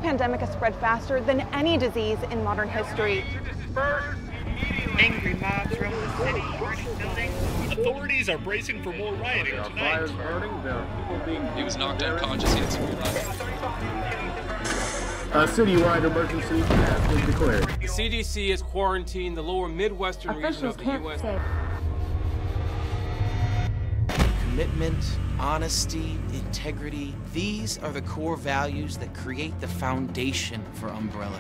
pandemic has spread faster than any disease in modern history. Angry mobs roam the city, burning buildings. Authorities are bracing for more rioting There are tonight. fires burning. There are people being... He was knocked unconscious. He had severe A citywide emergency has been declared. The CDC has quarantined the lower Midwestern region of the U.S. Commitment, honesty, integrity, these are the core values that create the foundation for Umbrella.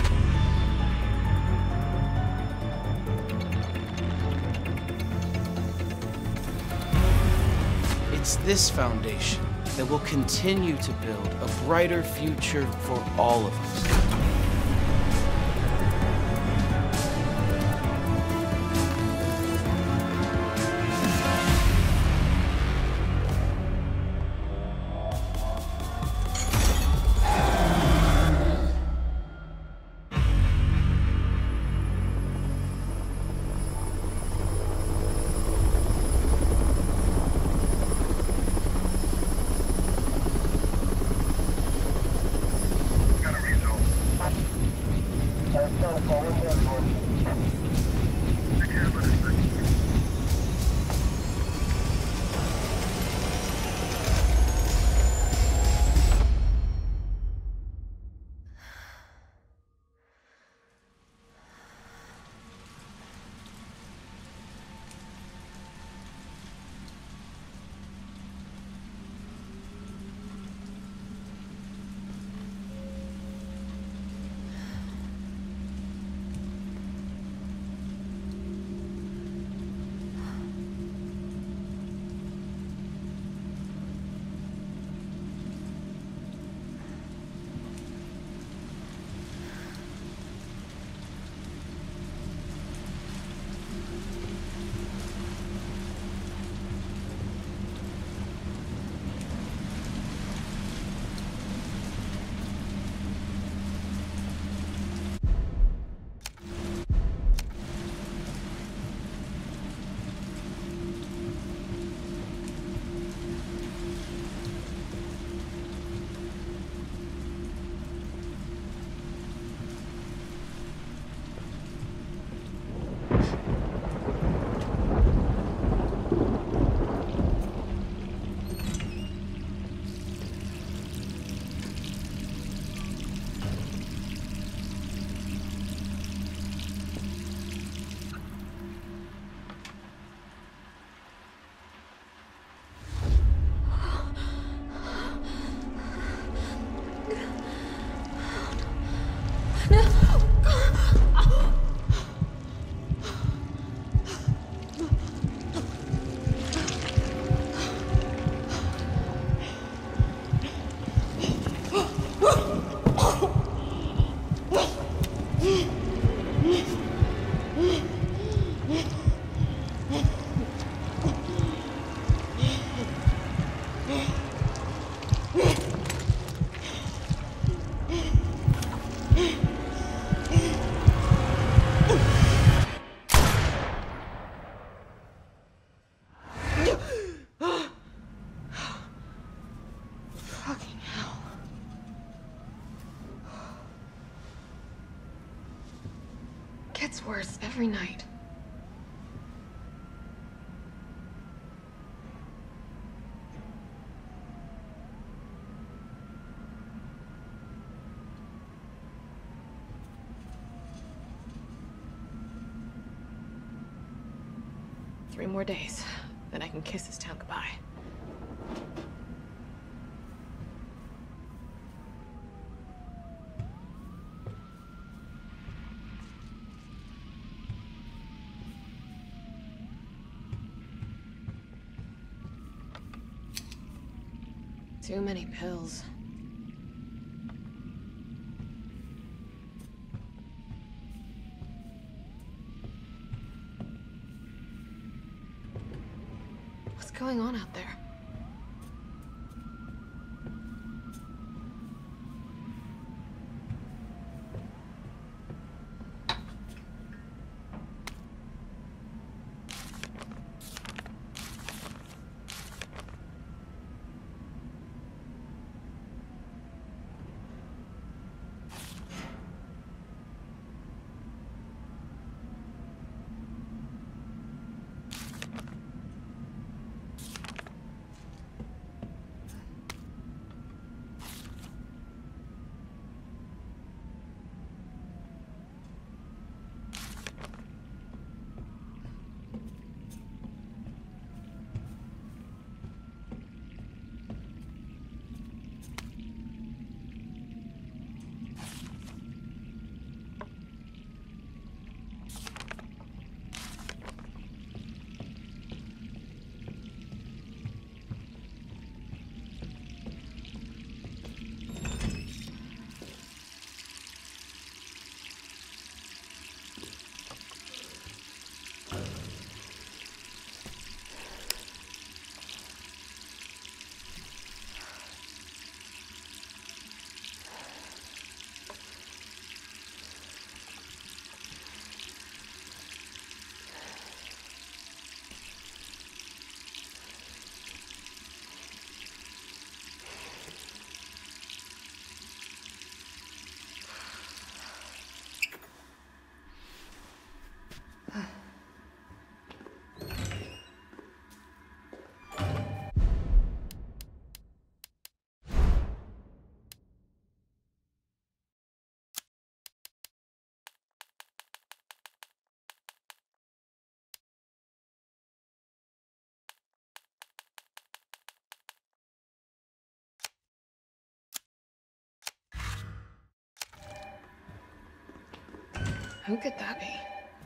It's this foundation that will continue to build a brighter future for all of us. Fucking hell. Gets worse every night. Three more days, then I can kiss this town goodbye. Too many pills. What's going on out there? Who could that be?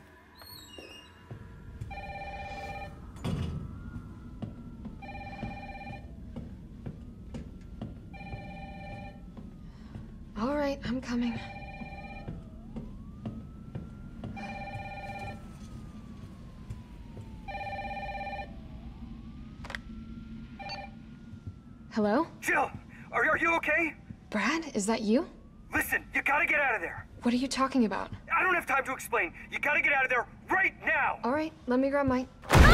All right, I'm coming. Hello? Jill, are you okay? Brad, is that you? Listen, you gotta get out of there. What are you talking about? I don't have time to explain. You gotta get out of there right now. All right, let me grab my...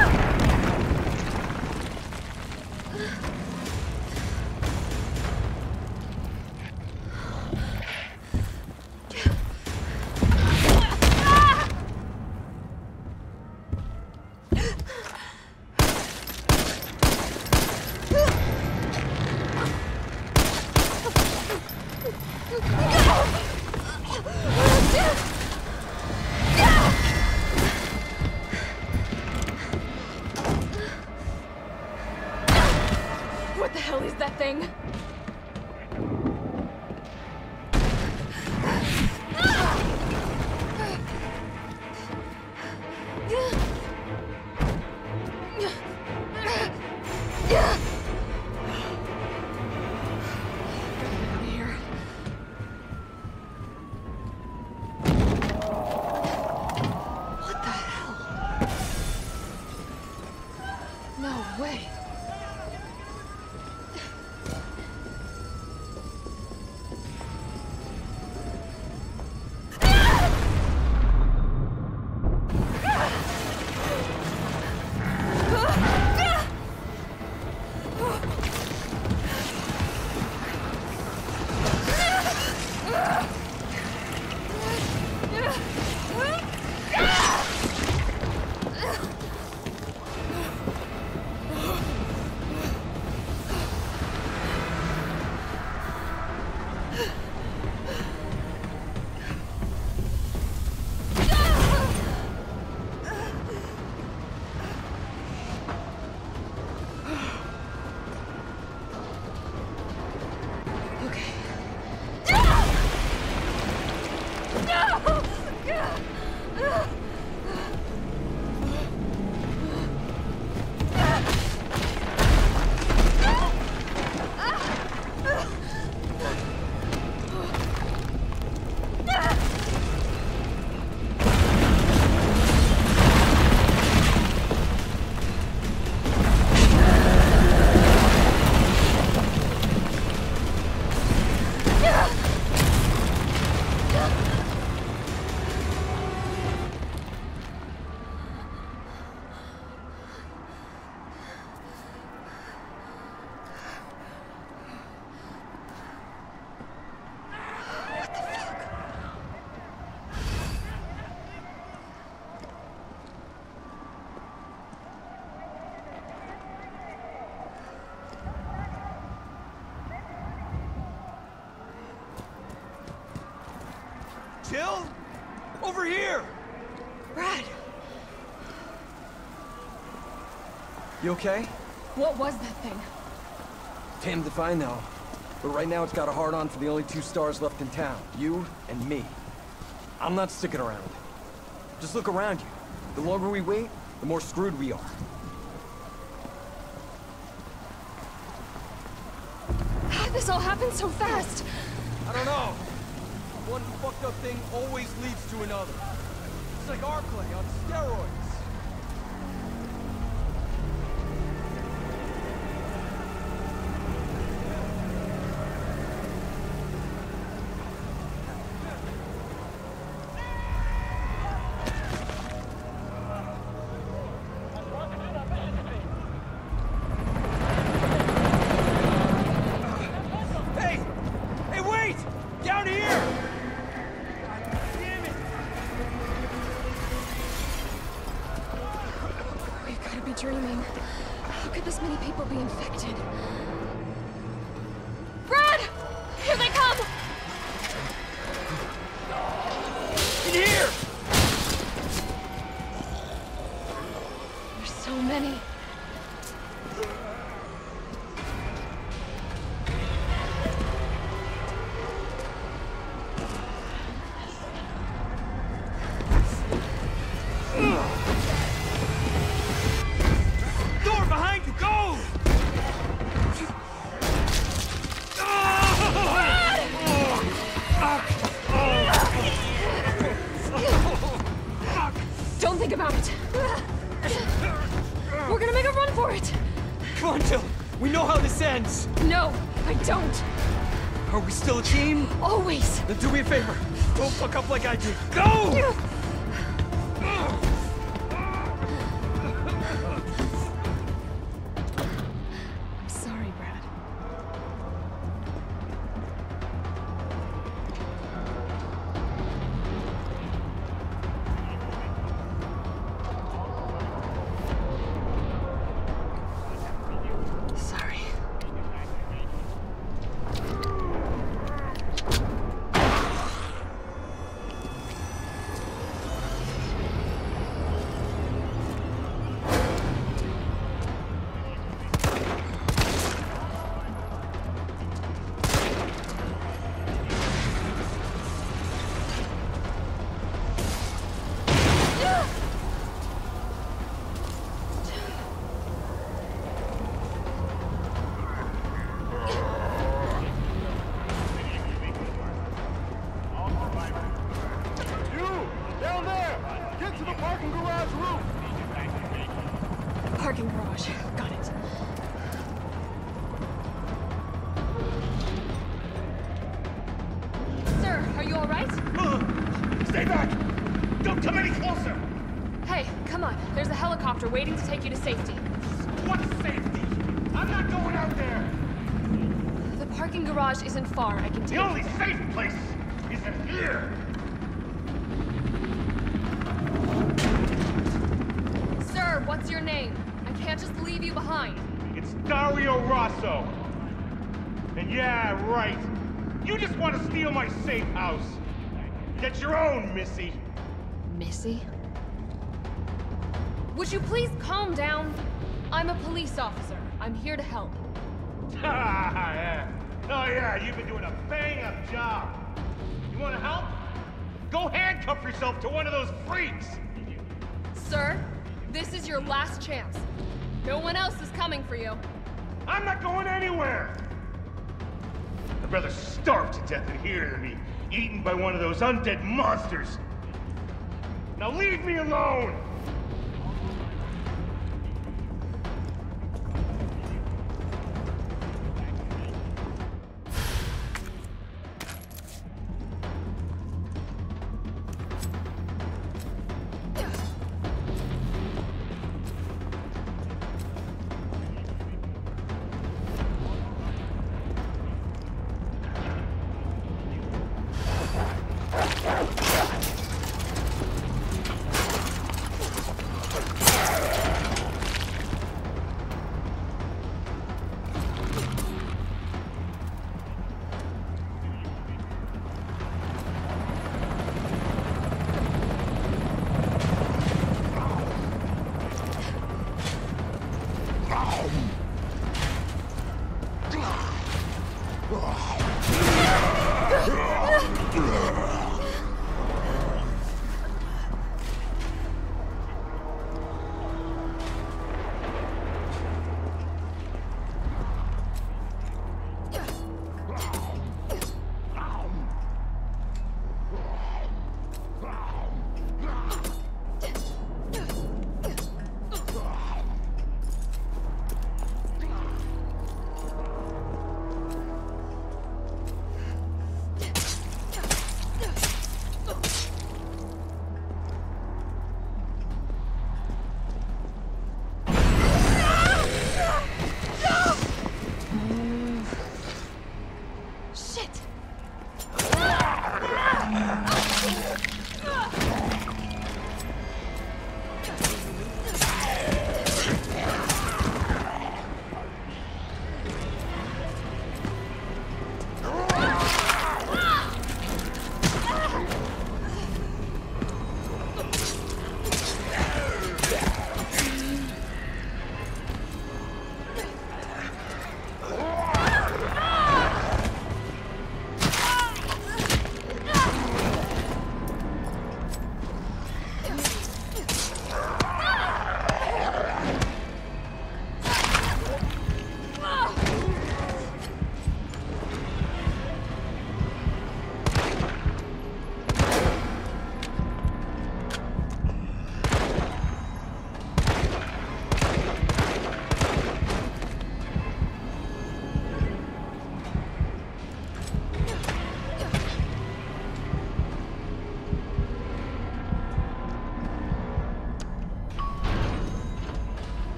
What the hell is that thing? Jill? Over here! Brad! You okay? What was that thing? Damned if I know. But right now it's got a hard-on for the only 2 stars left in town. You and me. I'm not sticking around. Just look around you. The longer we wait, the more screwed we are. How did this all happen so fast? I don't know. One fucked up thing always leads to another. It's like our play on steroids. Dreaming. How could this many people be infected? Brad! Here they come! In here! There's so many. it. Come on, Jill. We know how this ends. No, I don't. Are we still a team? Always. Then do me a favor. Don't fuck up like I did. Go! I'm sorry, Brad. Sorry. Parking garage. Got it. Sir, are you all right? Stay back! Don't come any closer! Hey, come on. There's a helicopter waiting to take you to safety. What safety? I'm not going out there! The parking garage isn't far. I can take The only safe place is in here! Sir, what's your name? I can't just leave you behind. It's Dario Rosso. And yeah, right. You just want to steal my safe house. Get your own, Missy. Missy? Would you please calm down? I'm a police officer. I'm here to help. Yeah. Oh yeah, you've been doing a bang-up job. You want to help? Go handcuff yourself to one of those freaks. Sir, this is your last chance. No one else is coming for you. I'm not going anywhere. I'd rather starve to death in here than be eaten by one of those undead monsters. Now leave me alone!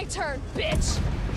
turn, bitch!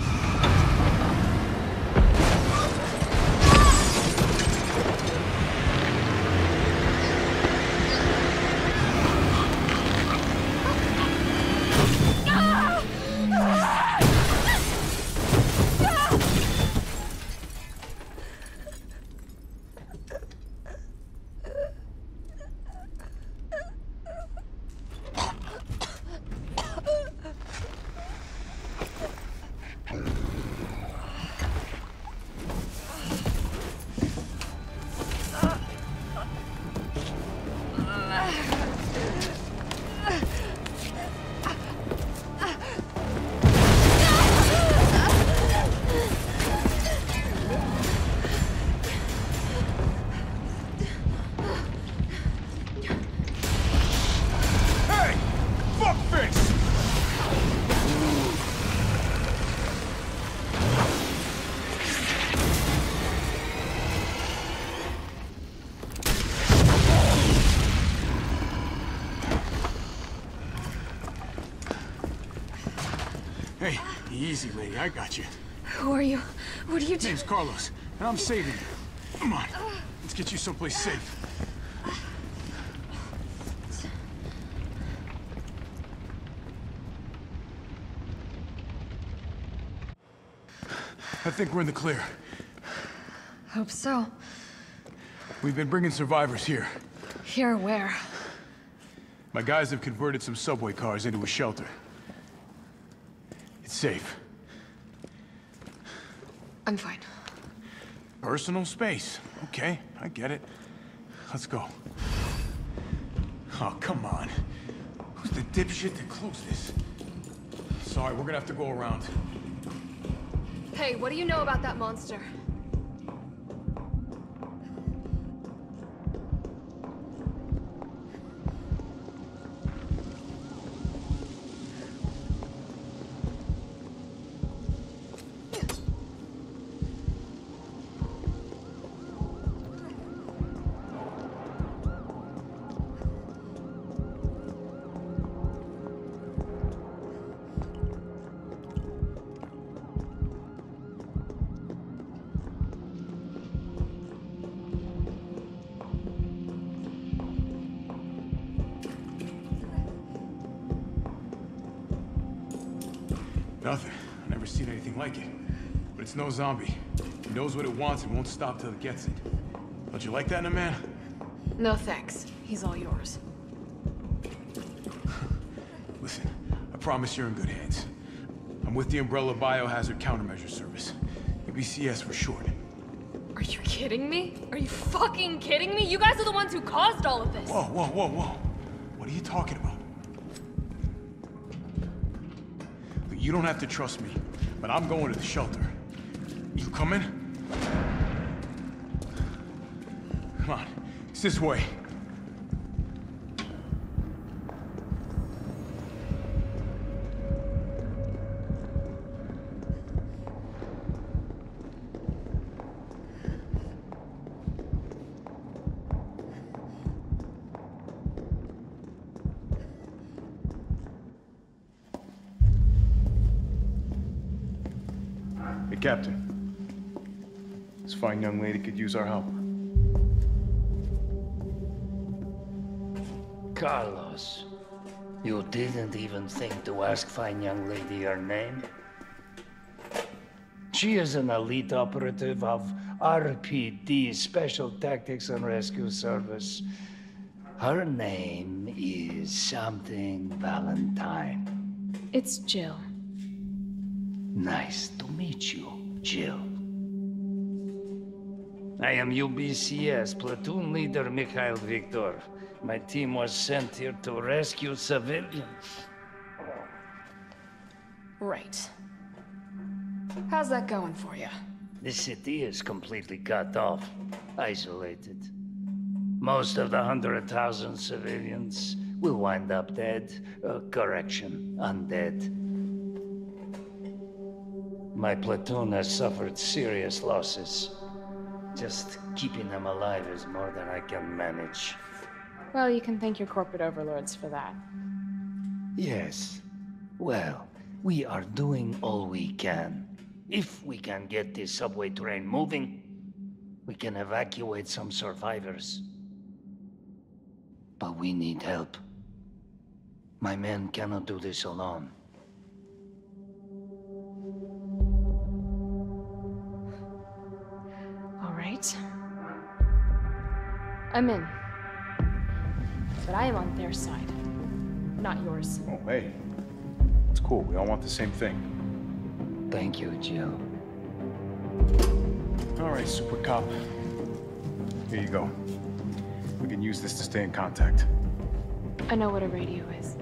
Hey, easy, lady. I got you. Who are you? What are you doing? Name's Carlos, and I'm saving you. Come on, let's get you someplace safe. I think we're in the clear. Hope so. We've been bringing survivors here. Here where? My guys have converted some subway cars into a shelter. It's safe. I'm fine. Personal space. Okay, I get it. Let's go. Oh, come on. Who's the dipshit that closed this? Sorry, we're gonna have to go around. Hey, what do you know about that monster? Nothing. I've never seen anything like it. But it's no zombie. It knows what it wants and won't stop till it gets it. Don't you like that in a man? No thanks. He's all yours. Listen, I promise you're in good hands. I'm with the Umbrella Biohazard Countermeasure Service. UBCS for short. Are you kidding me? Are you fucking kidding me? You guys are the ones who caused all of this! Whoa, whoa, whoa, whoa. What are you talking about? Look, you don't have to trust me, but I'm going to the shelter. You coming? Come on, it's this way. Hey, Captain. This fine young lady could use our help. Carlos, you didn't even think to ask fine young lady her name? She is an elite operative of RPD, Special Tactics and Rescue Service. Her name is something Valentine. It's Jill. Nice to meet you, Jill. I am UBCS Platoon Leader Mikhail Viktor. My team was sent here to rescue civilians. Right. How's that going for you? The city is completely cut off, isolated. Most of the 100,000 civilians will wind up dead. Correction, undead. My platoon has suffered serious losses. Just keeping them alive is more than I can manage. Well, you can thank your corporate overlords for that. Yes. Well, We are doing all we can. If we can get this subway train moving, we can evacuate some survivors. But we need help. My men cannot do this alone. All right. I'm in. But I am on their side, not yours. Oh, hey. It's cool. We all want the same thing. Thank you, Jill. All right, Super Cop. Here you go. We can use this to stay in contact. I know what a radio is.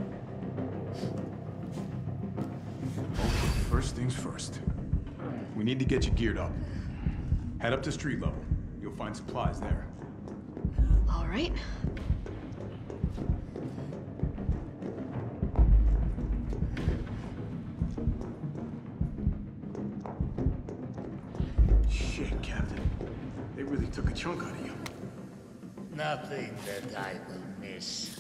First things first. We need to get you geared up. Head up to street level. You'll find supplies there. All right. Shit, Captain. They really took a chunk out of you. Nothing that I will miss.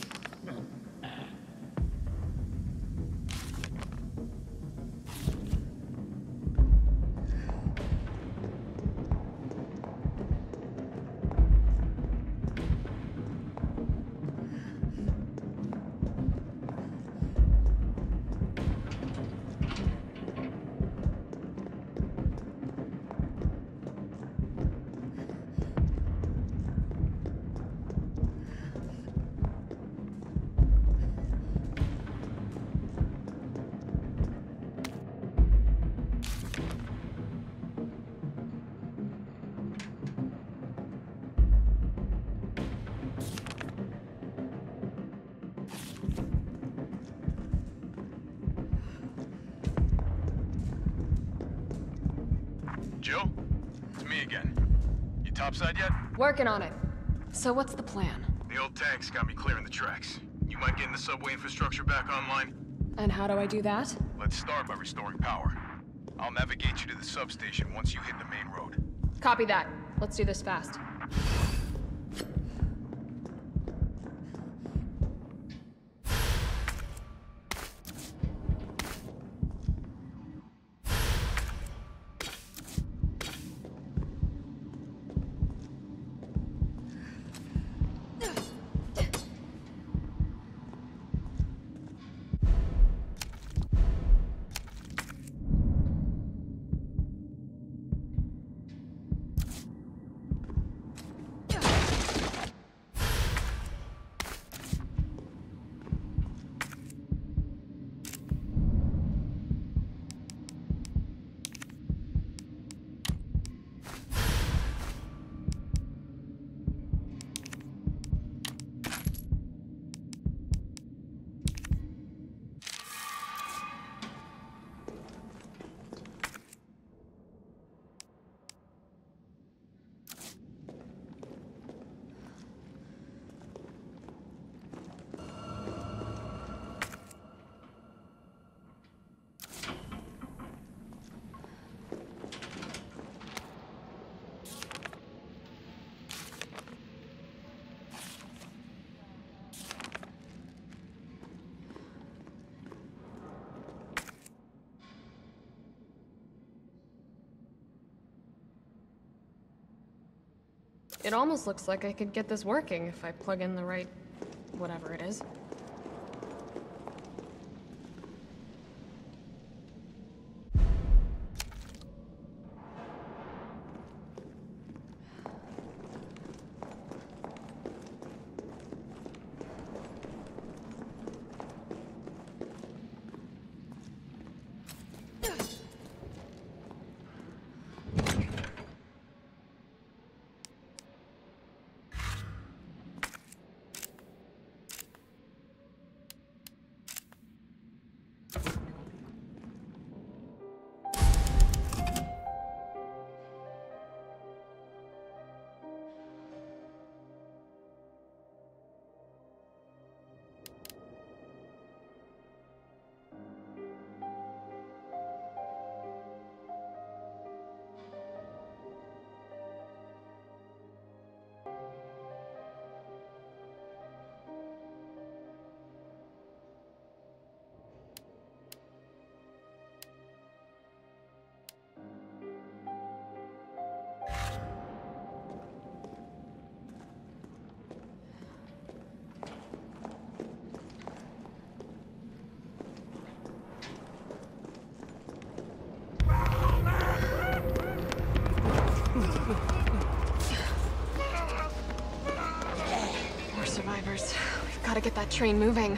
Jill? It's me again. You topside yet? Working on it. So what's the plan? The old tanks got me clearing the tracks. You mind getting the subway infrastructure back online? And how do I do that? Let's start by restoring power. I'll navigate you to the substation once you hit the main road. Copy that. Let's do this fast. It almost looks like I could get this working if I plug in the right... whatever it is. get that train moving.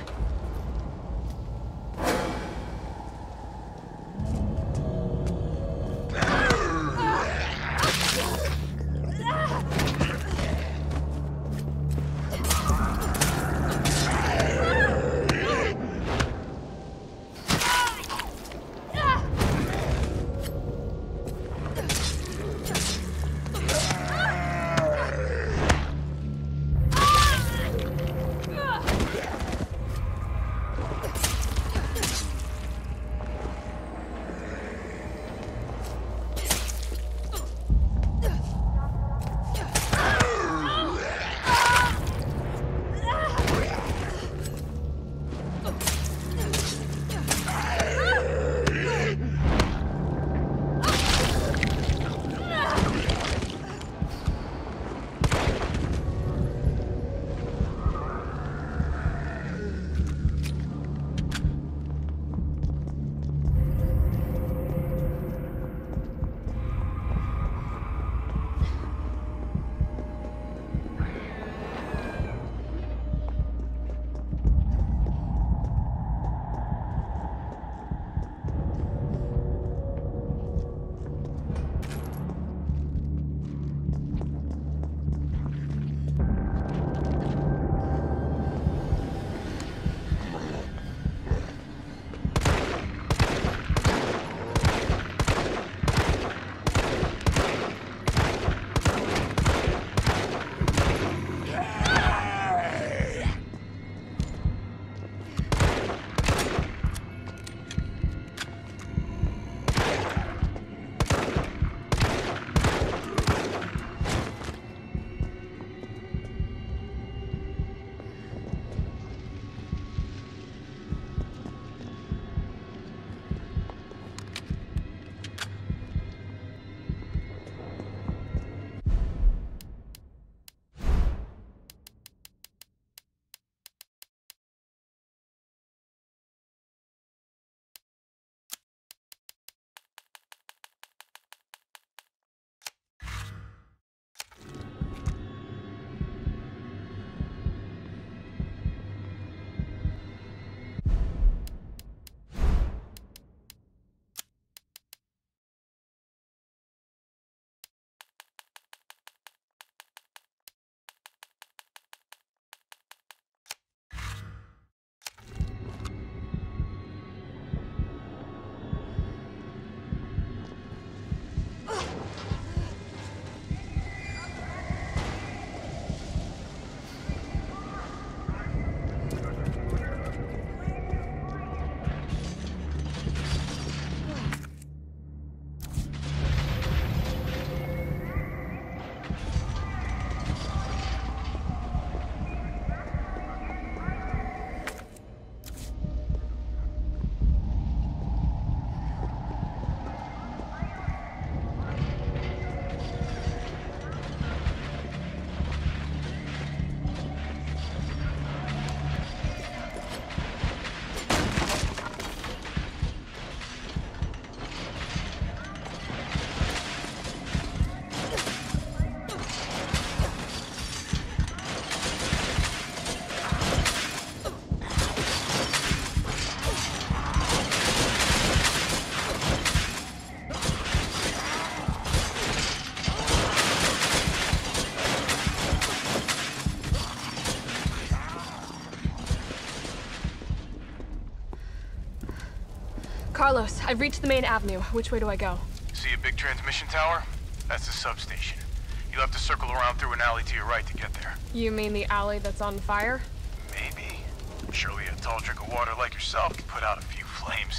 Carlos, I've reached the main avenue. Which way do I go? See a big transmission tower? That's the substation. You'll have to circle around through an alley to your right to get there. You mean the alley that's on fire? Maybe. Surely a tall drink of water like yourself can put out a few flames.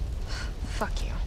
Fuck you.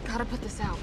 Gotta put this out.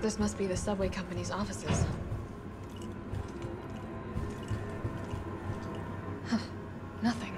This must be the subway company's offices. Huh. Nothing.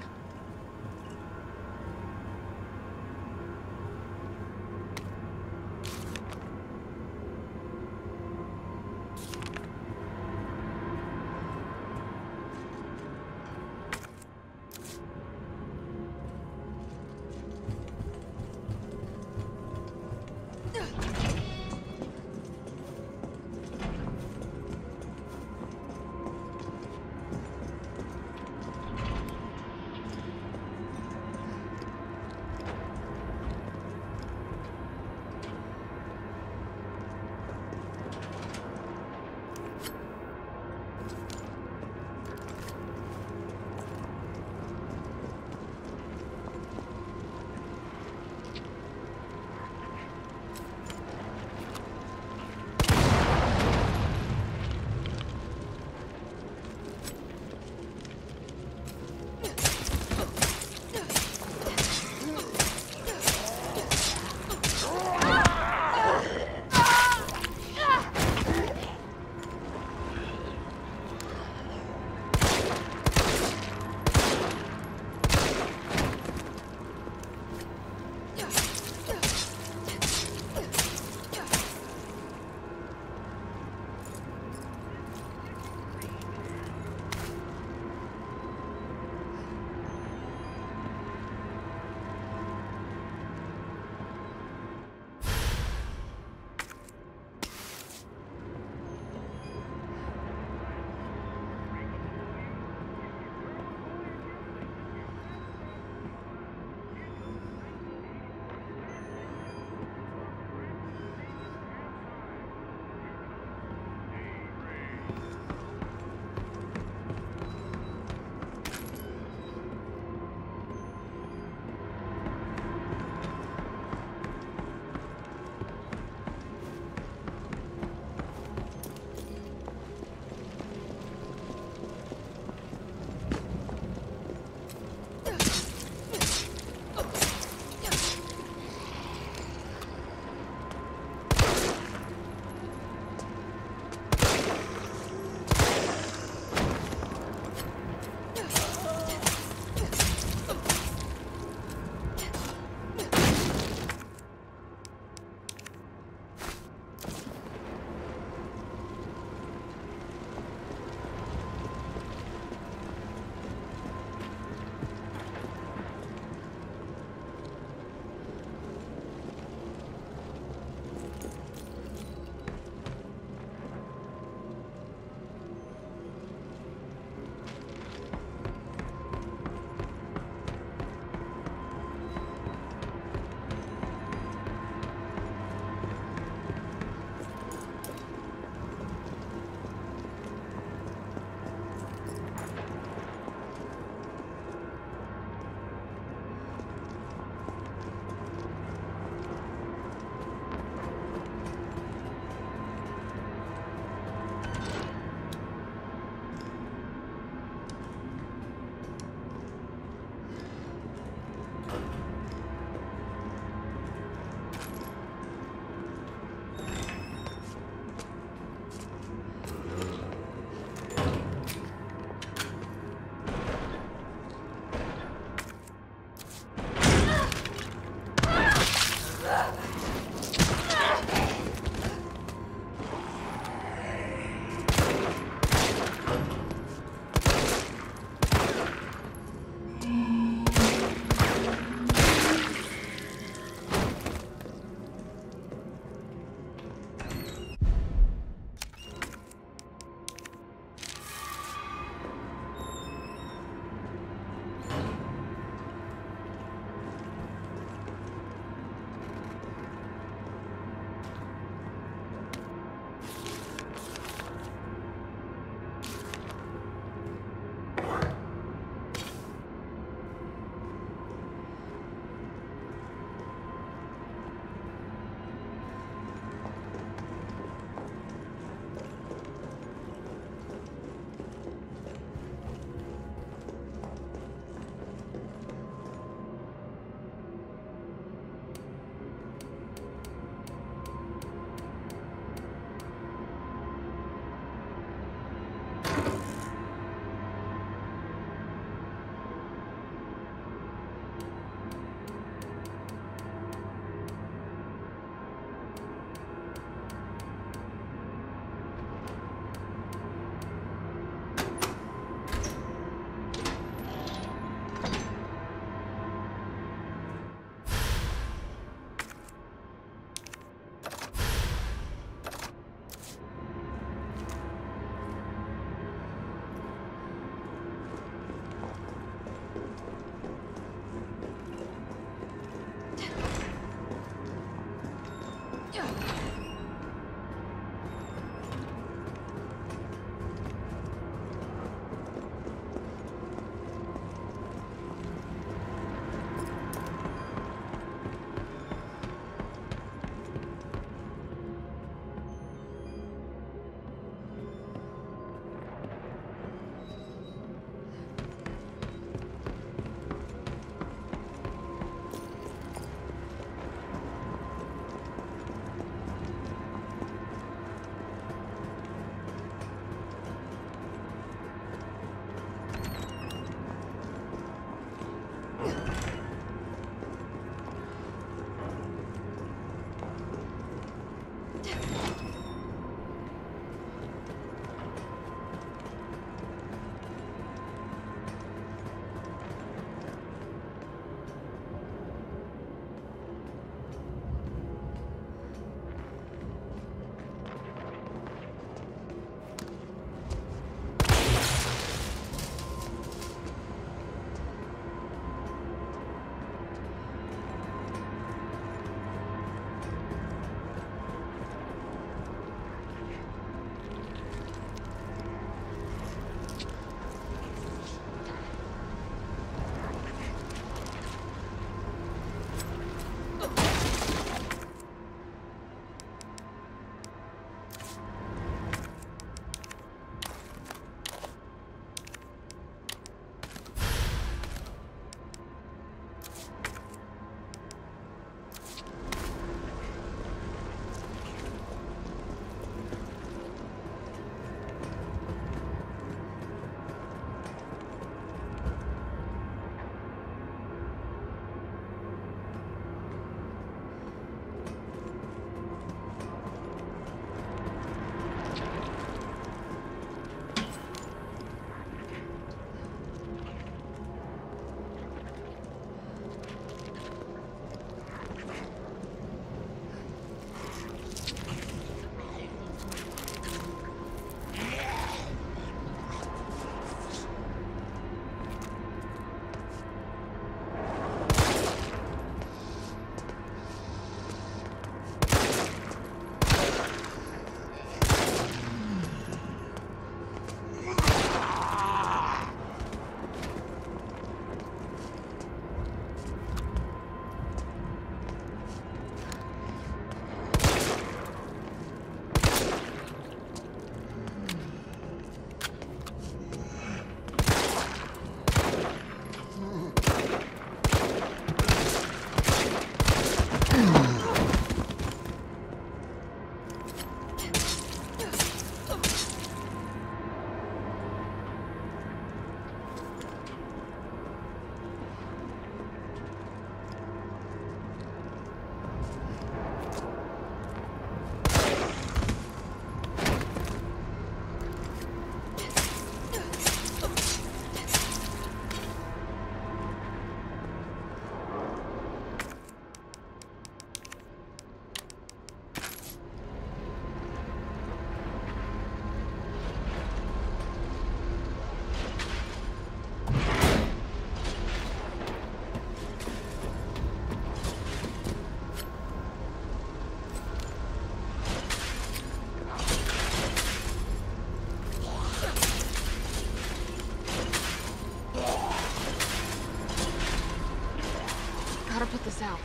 to put this out.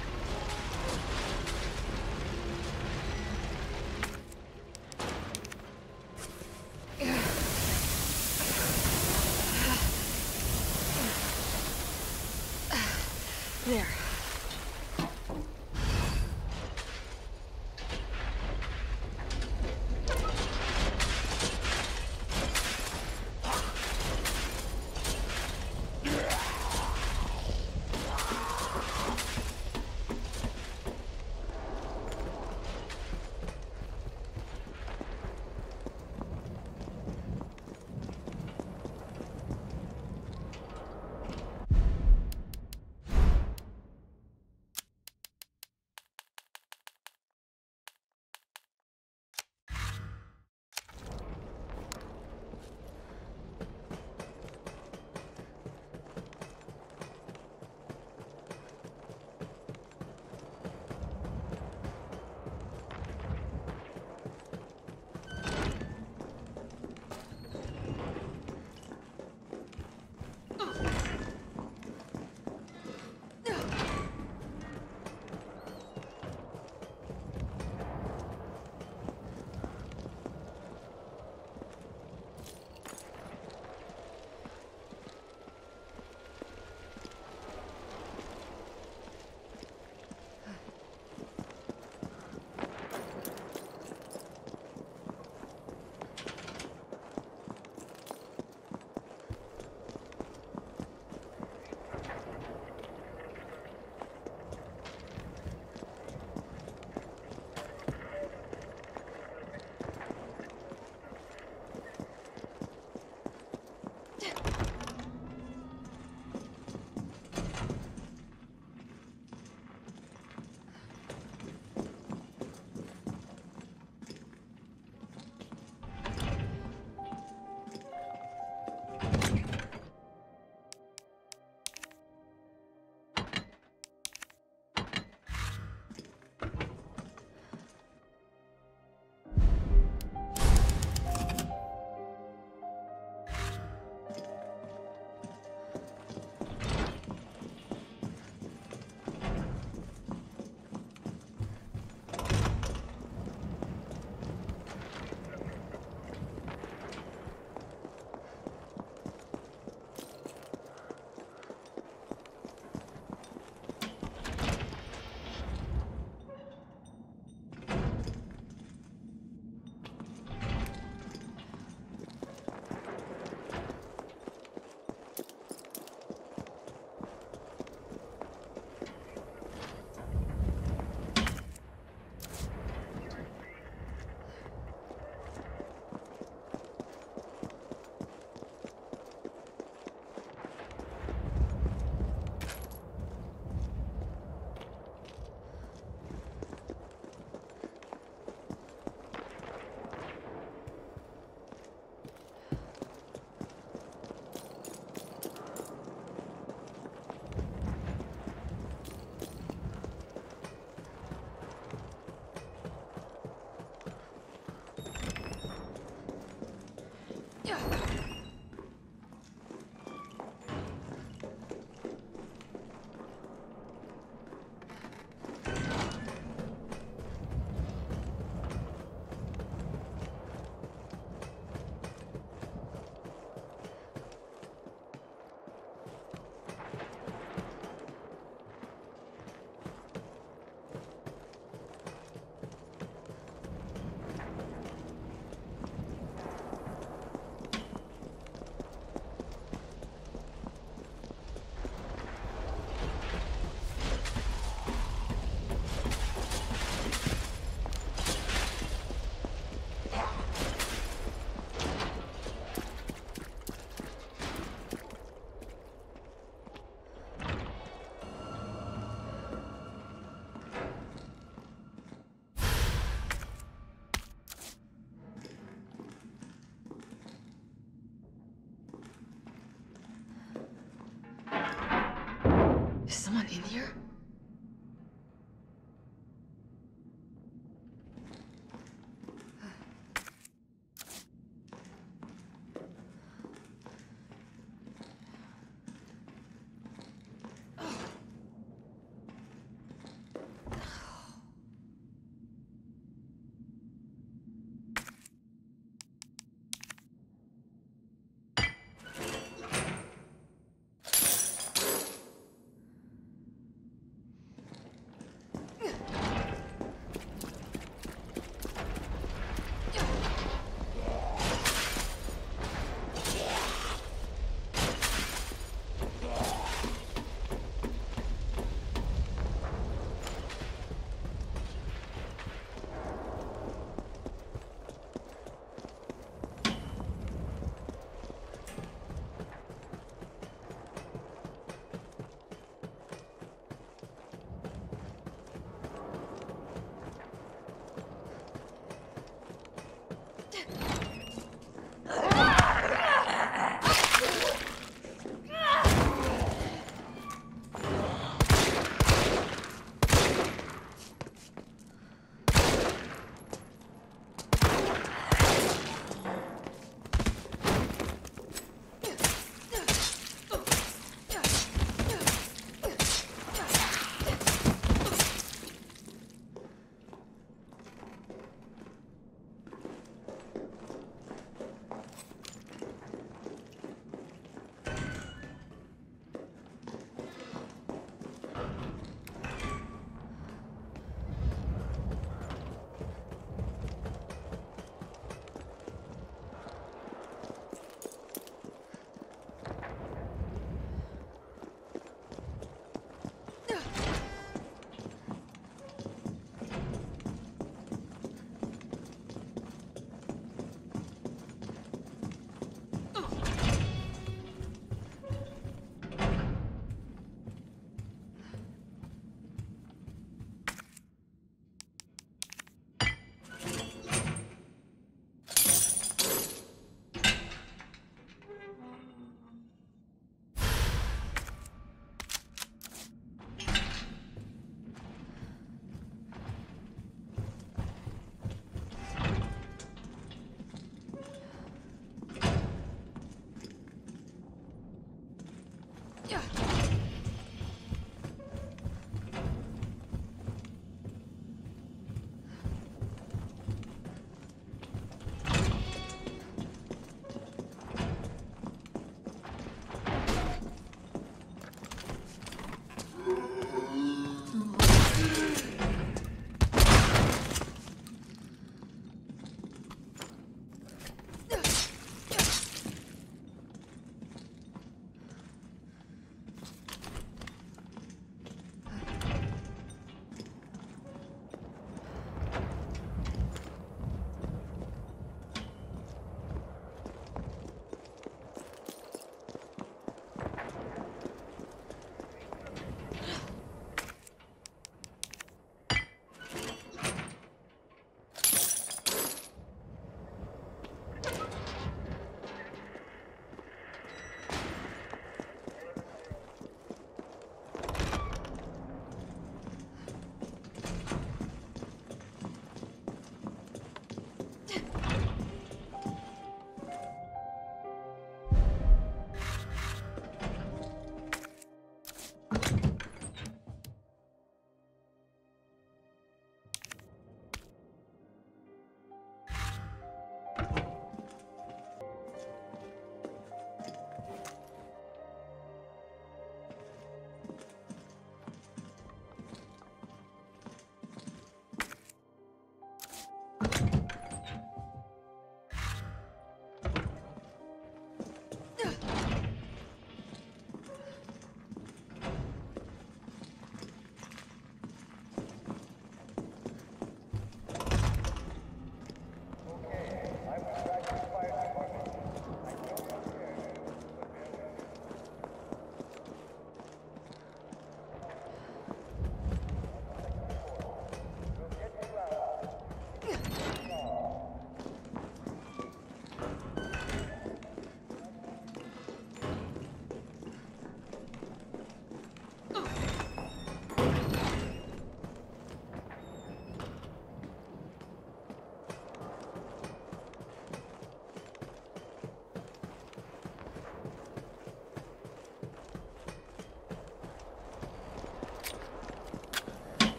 There. Is someone in here?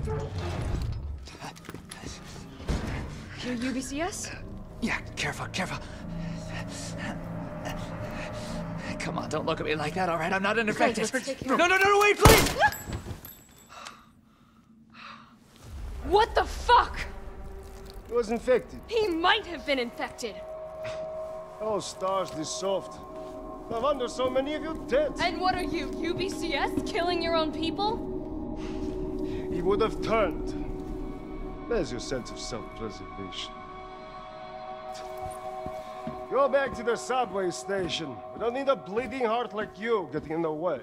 You're UBCS? Yeah, careful, careful. Come on, don't look at me like that, all right? I'm not an infected. No, wait, please! What the fuck? He was infected. He might have been infected. Oh, stars, this soft. No wonder so many of you dead. And what are you, UBCS? Killing your own people? He would have turned. There's your sense of self-preservation. Go back to the subway station. We don't need a bleeding heart like you getting in the way.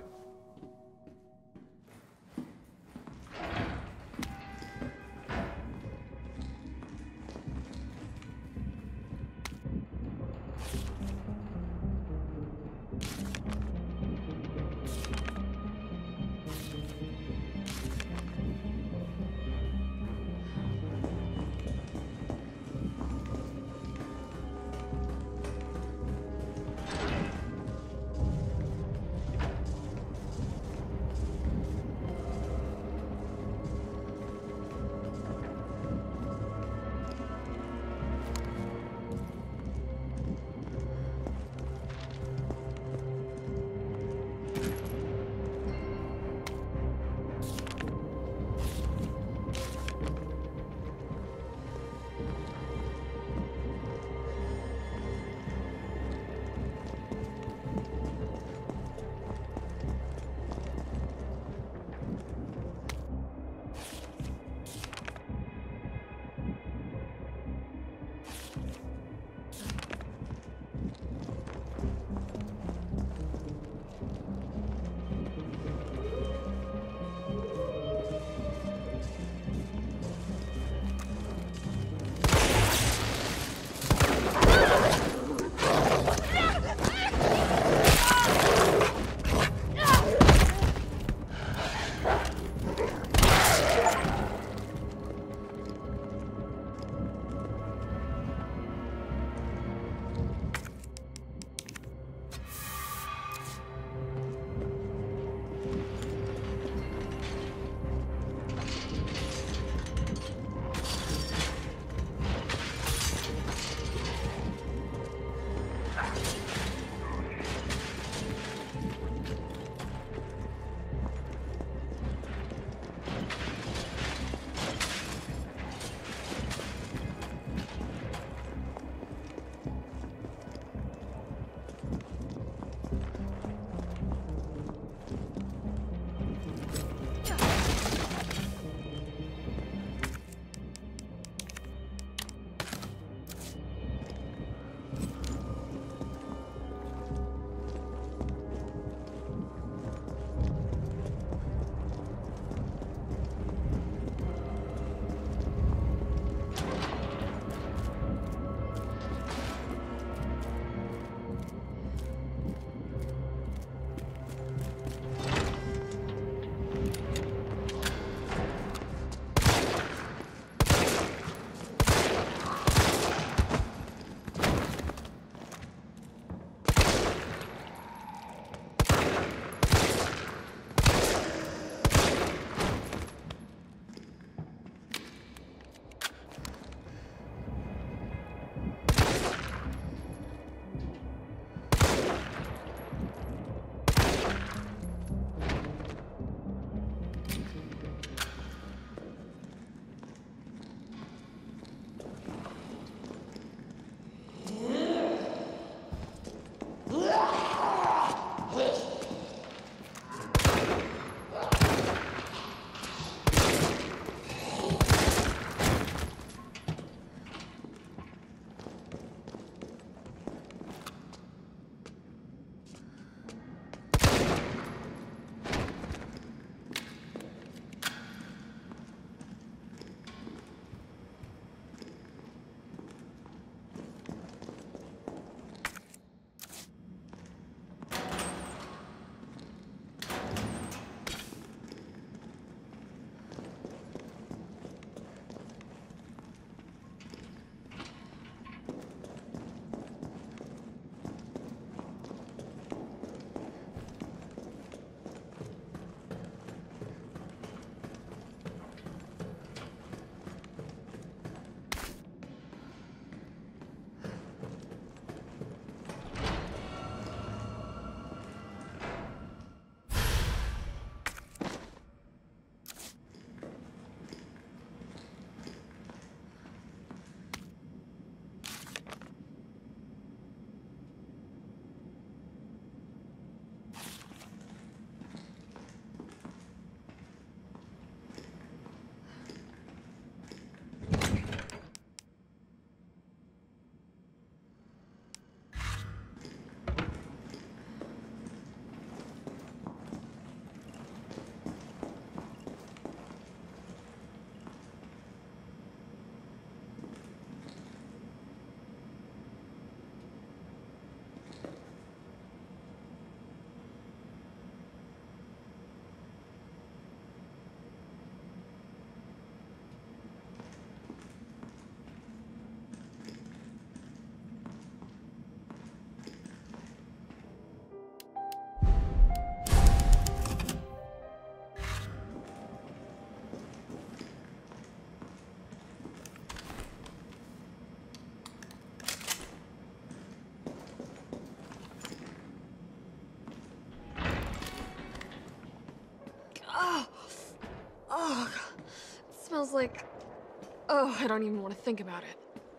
smells like... Oh, I don't even want to think about it.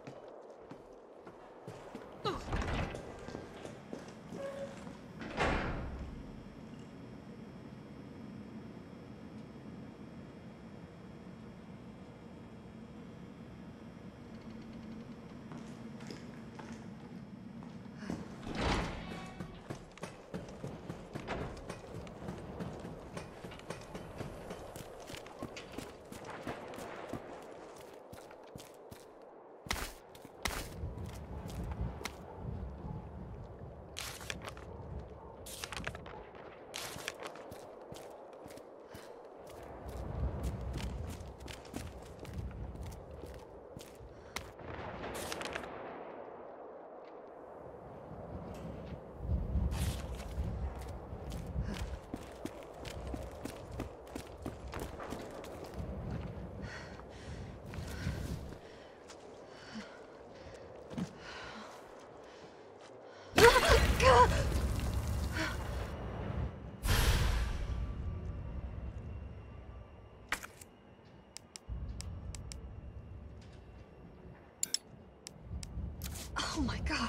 Oh my god.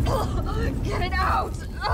Get it out!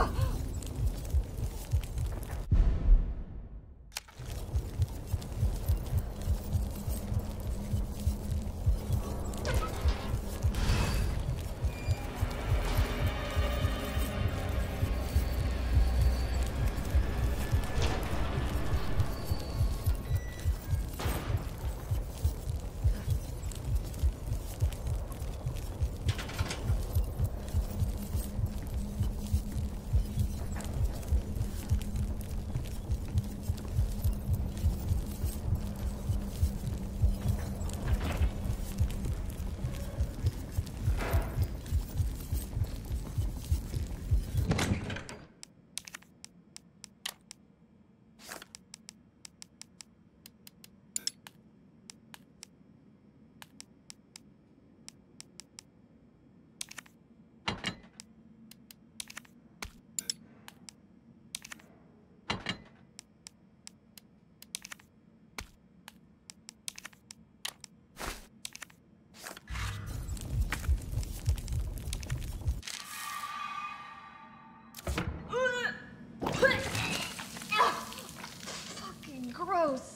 Fucking gross.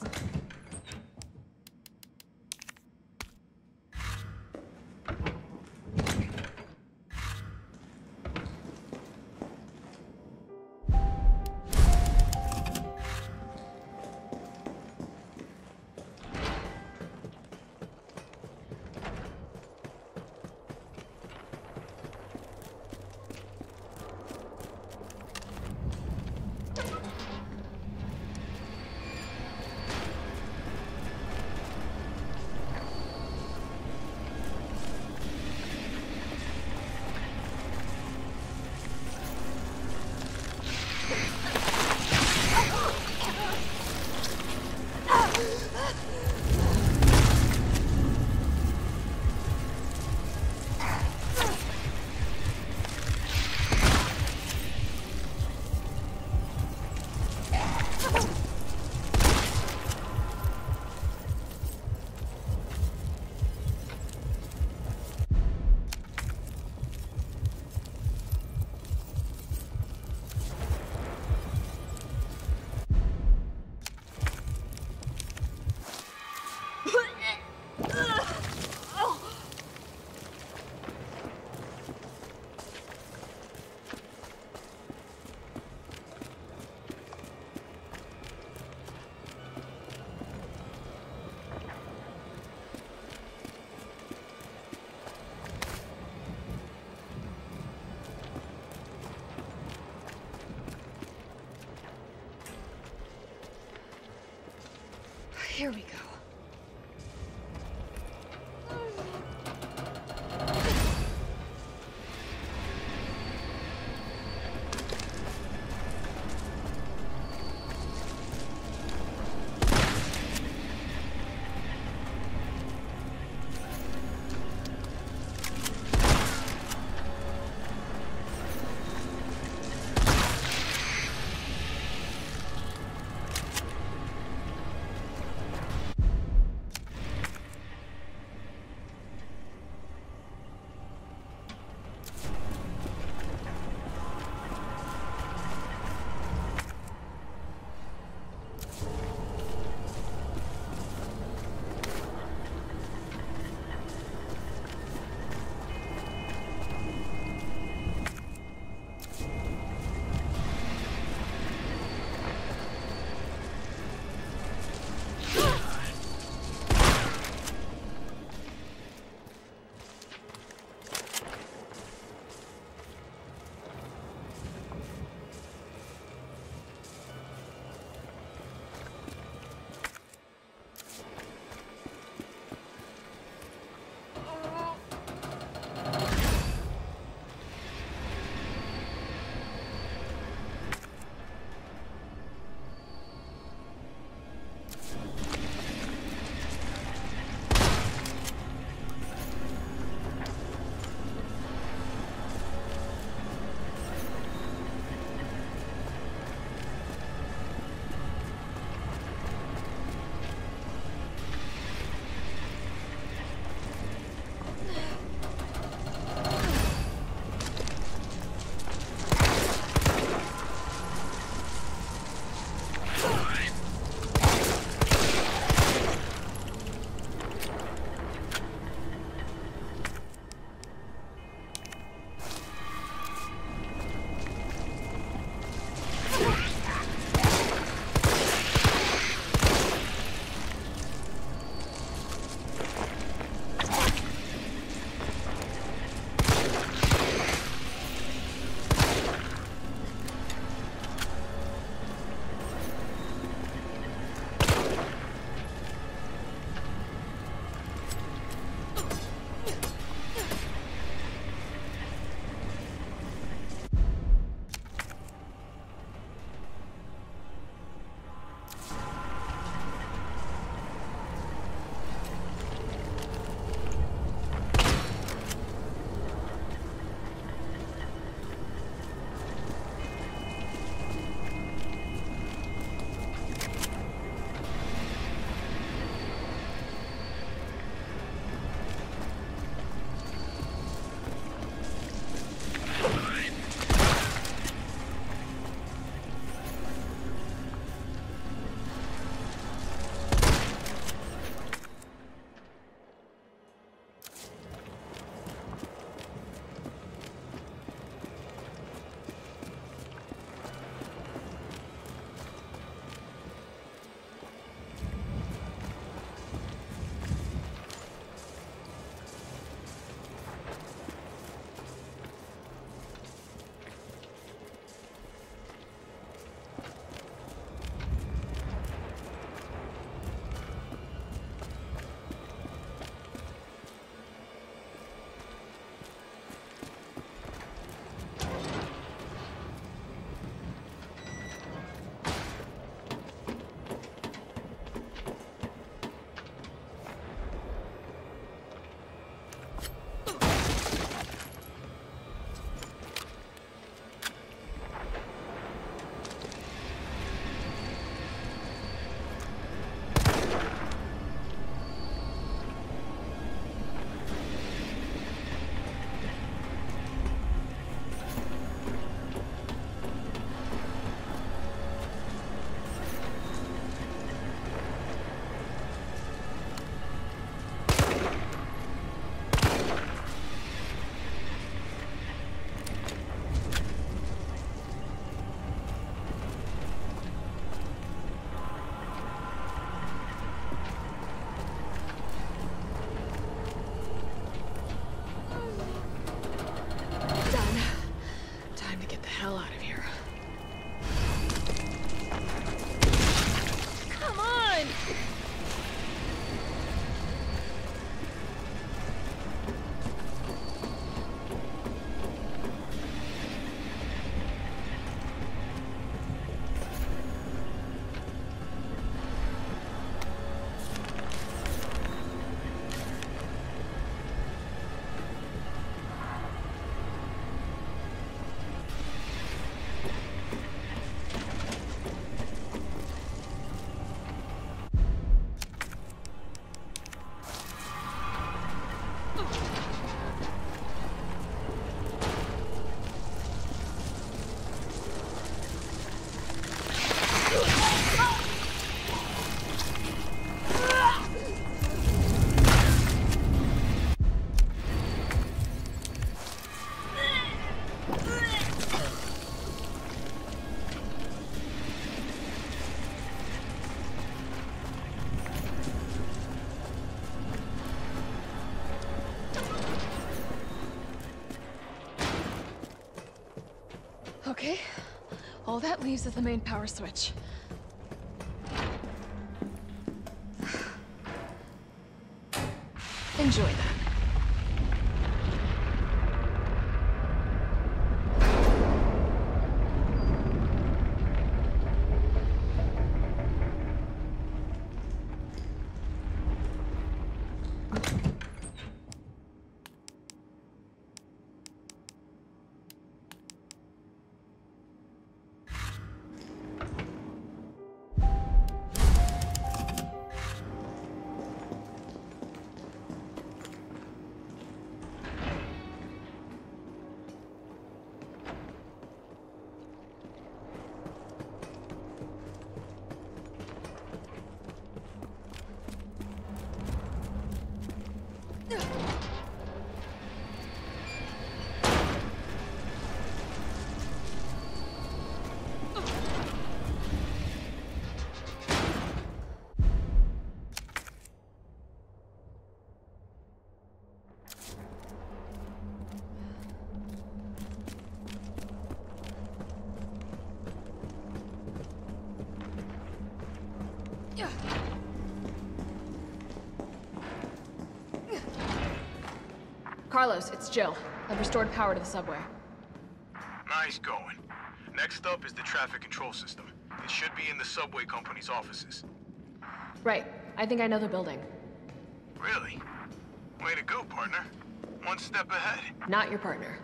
Here we go. Okay. All that leaves is the main power switch. Enjoy that. Carlos, it's Jill. I've restored power to the subway. Nice going. Next up is the traffic control system. It should be in the subway company's offices. Right. I think I know the building. Really? Way to go, partner. One step ahead. Not your partner.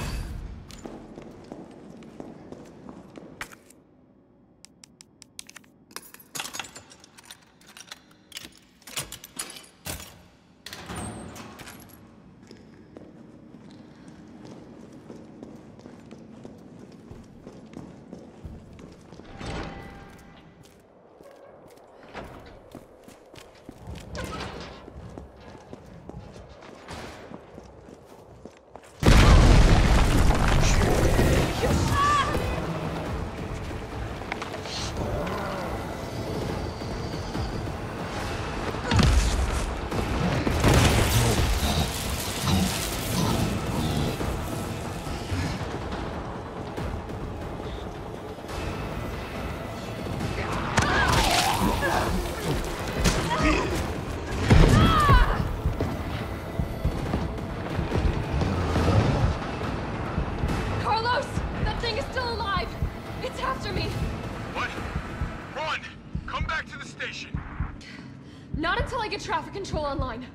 Not until I get traffic control online.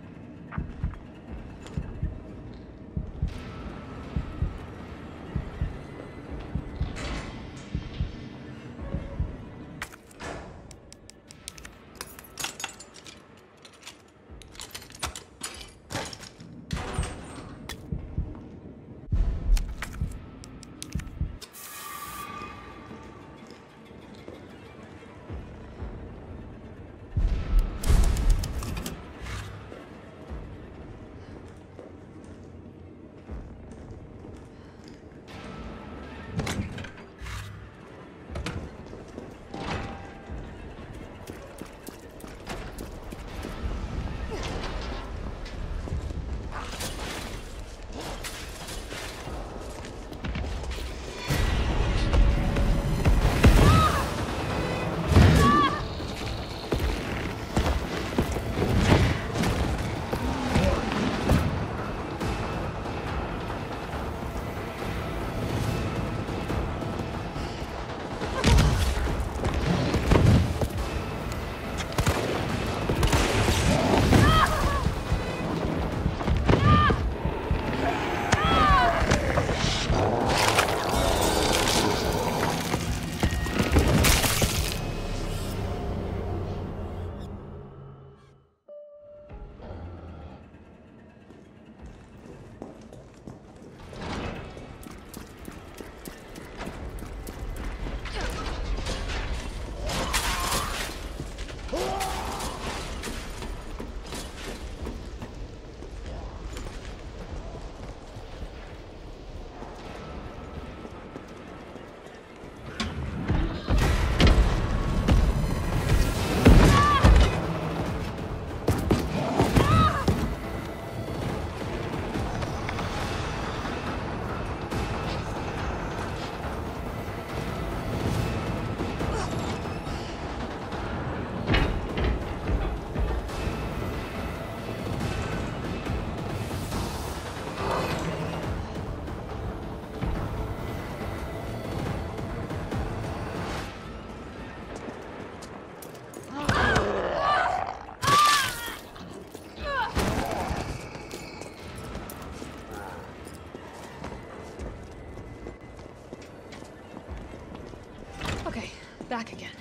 back again.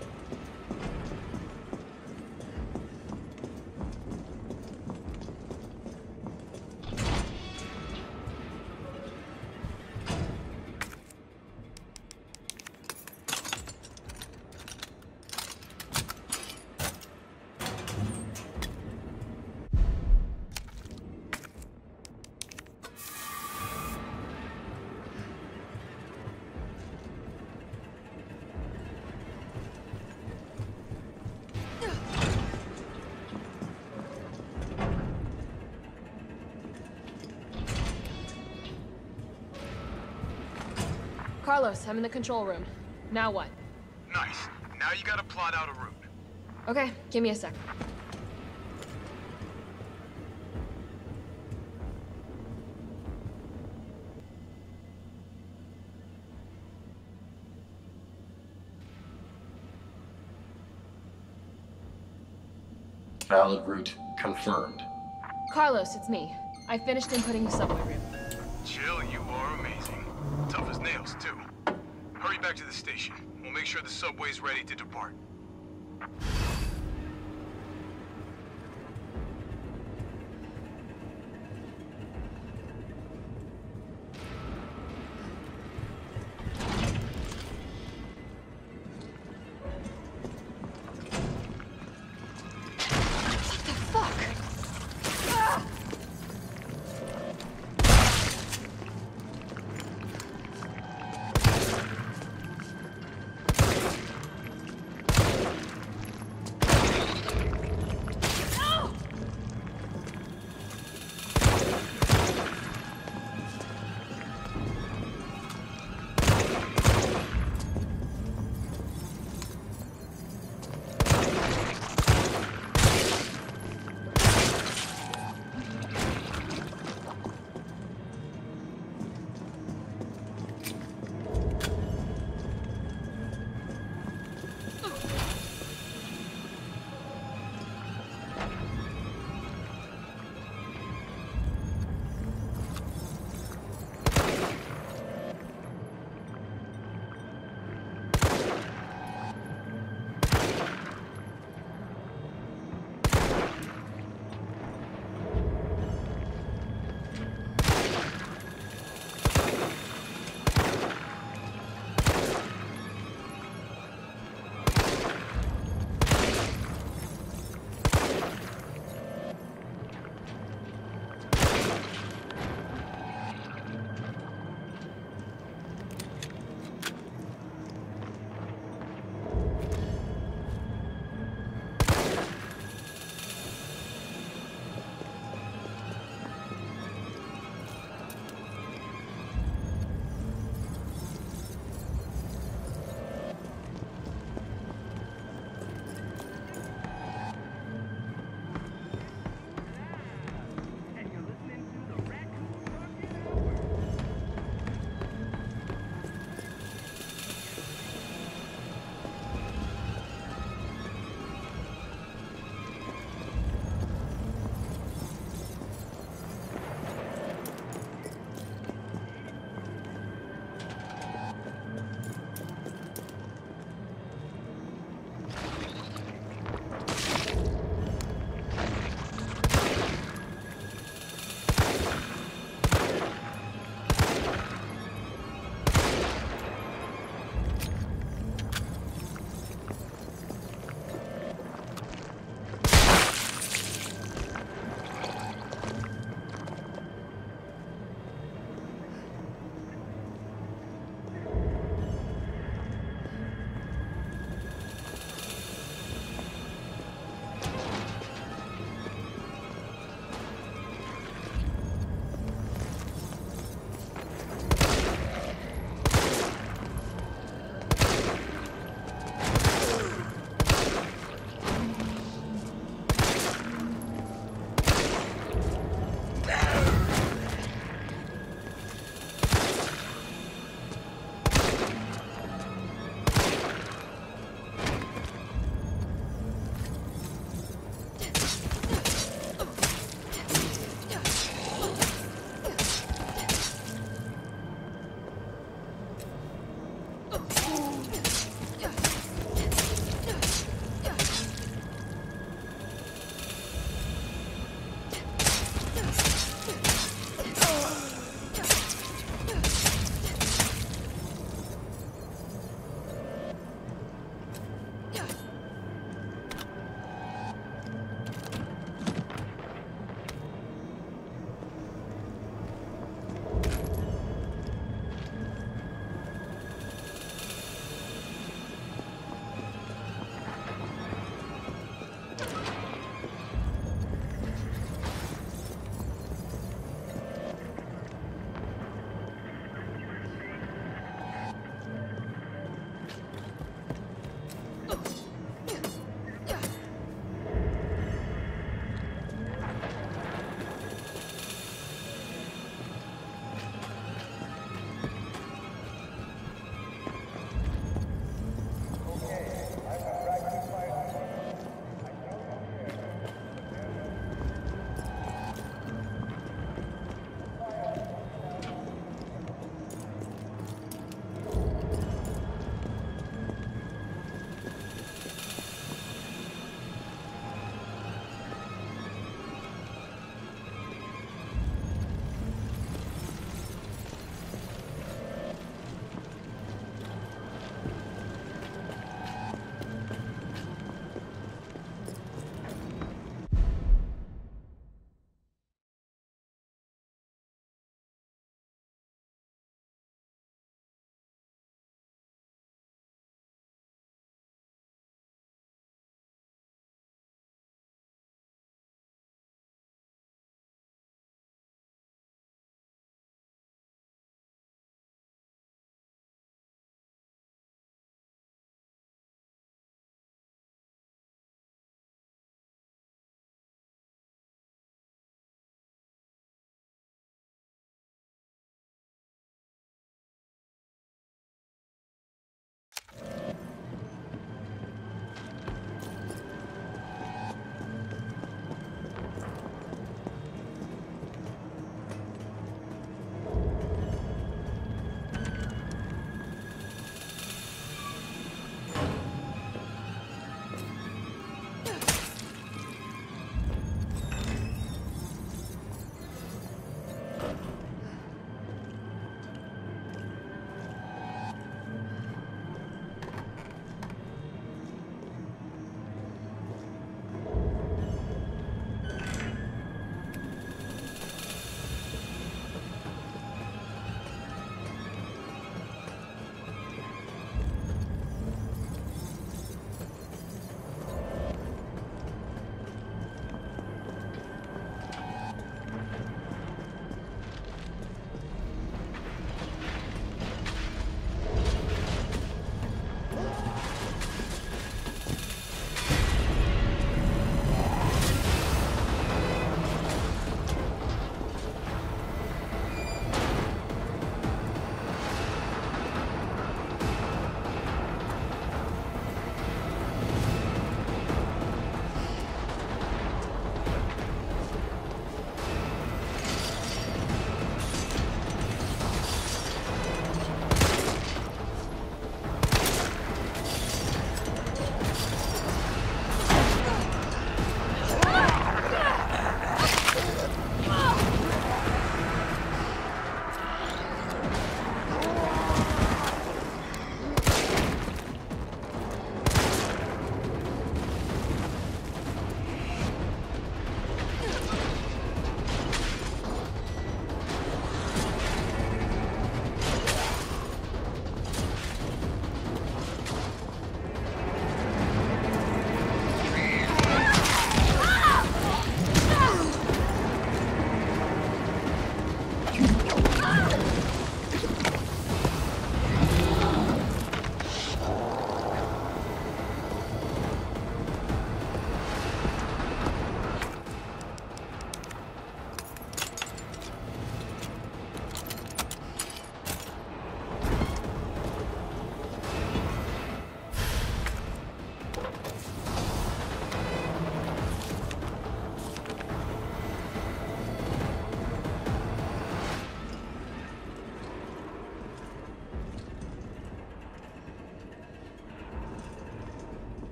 Carlos, I'm in the control room. Now what? Nice. Now you gotta plot out a route. Okay, give me a sec. Valid route confirmed. Carlos, it's me. I finished inputting the subway route. Jill, you are amazing. Tough as nails, too. Hurry back to the station. We'll make sure the subway's ready to depart.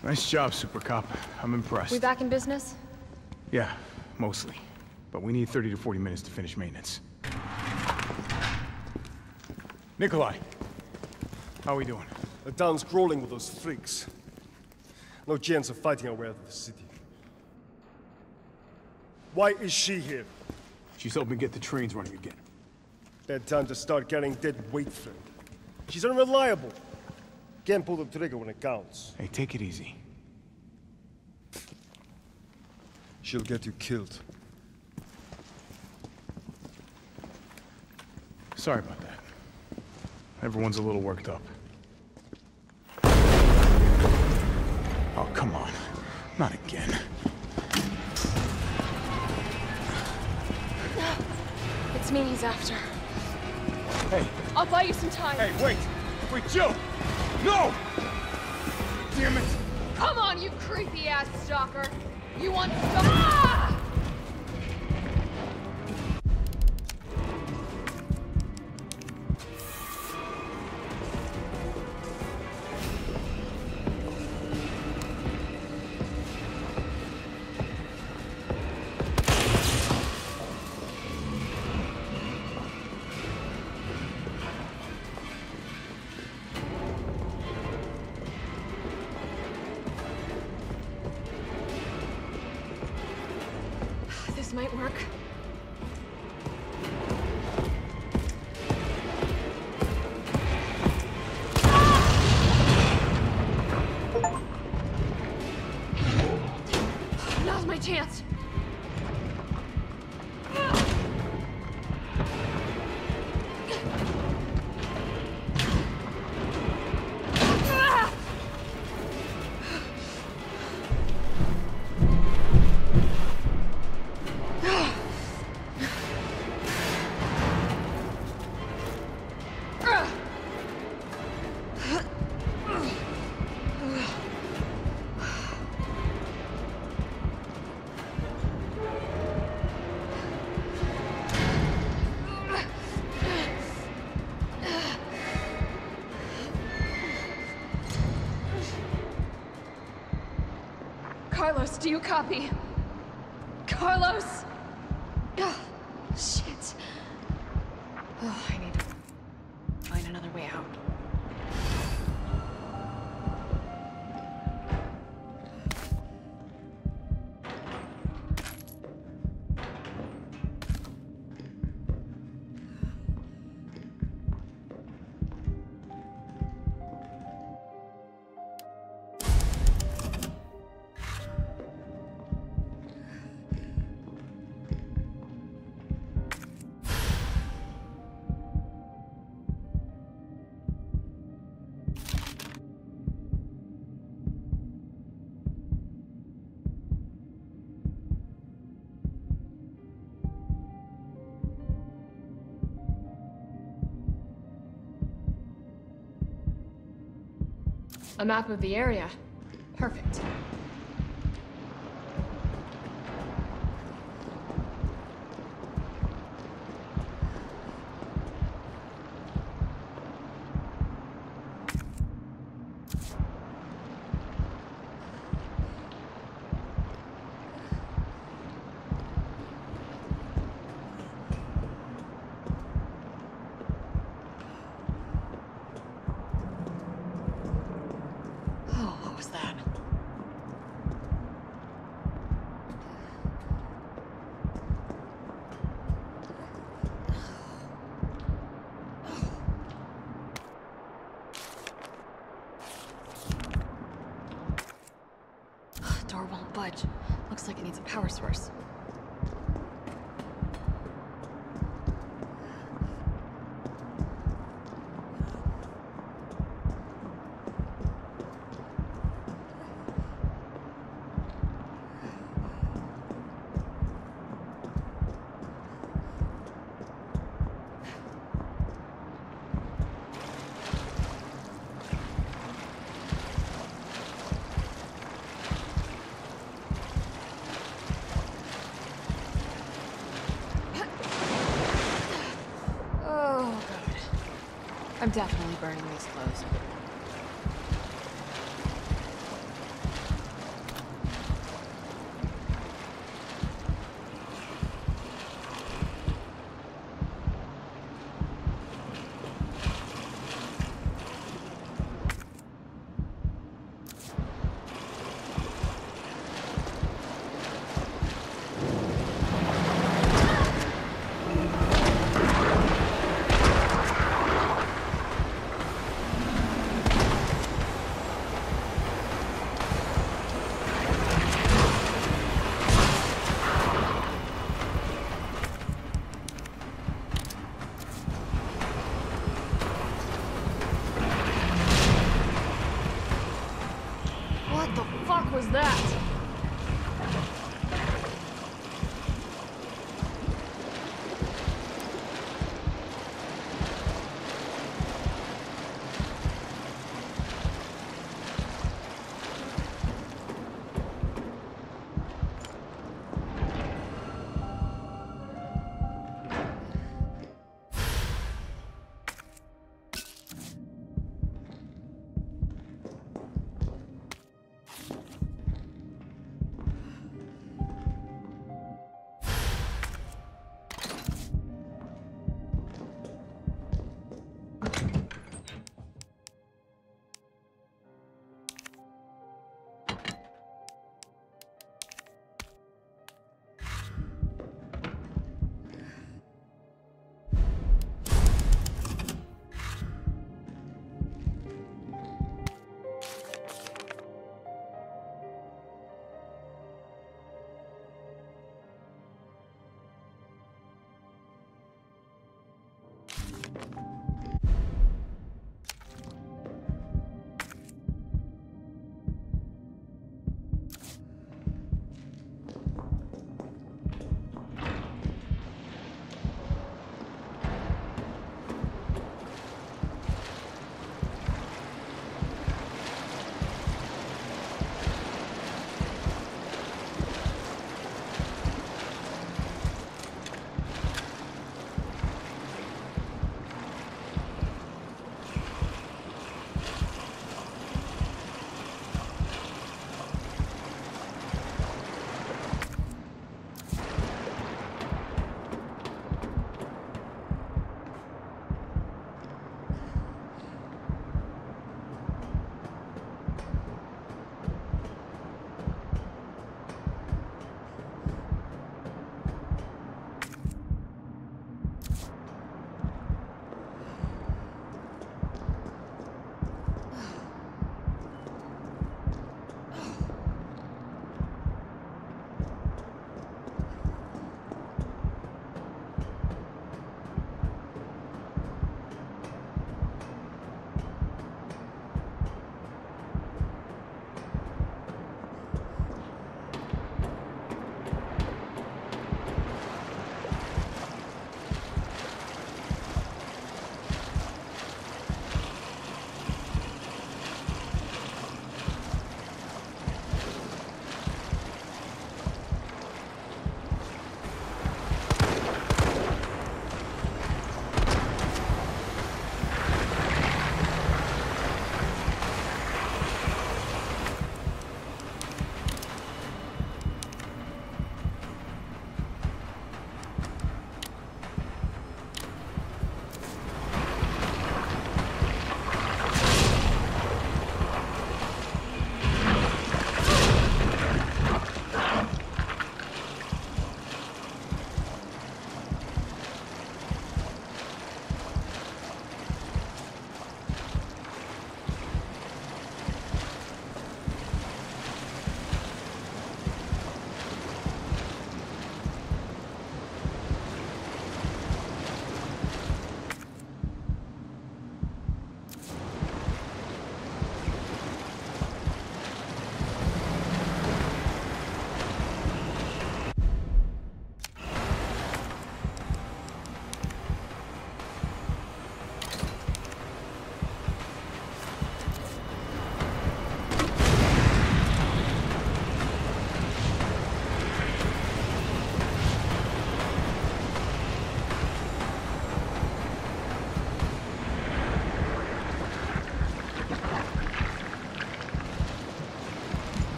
Nice job, Super Cop. I'm impressed. We back in business? Yeah, mostly. But we need 30 to 40 minutes to finish maintenance. Nikolai, how are we doing? The town's crawling with those freaks. No chance of fighting our way out of the city. Why is she here? She's helping get the trains running again. Bad time to start carrying dead weight, friend. She's unreliable. Can't pull the trigger when it counts. Hey, take it easy. She'll get you killed. Sorry about that. Everyone's a little worked up. Oh, come on. Not again. It's me he's after. Hey. I'll buy you some time. Hey, wait! Wait, Jill! No! Damn it! Come on, you creepy-ass stalker! You want some— Ah! This might work. Now's my chance. Carlos, do you copy? Carlos! Oh, shit. Oh, I need to find another way out. A map of the area. Perfect. Door won't budge. Looks like it needs a power source. I'm definitely burning these clothes. fuck was that?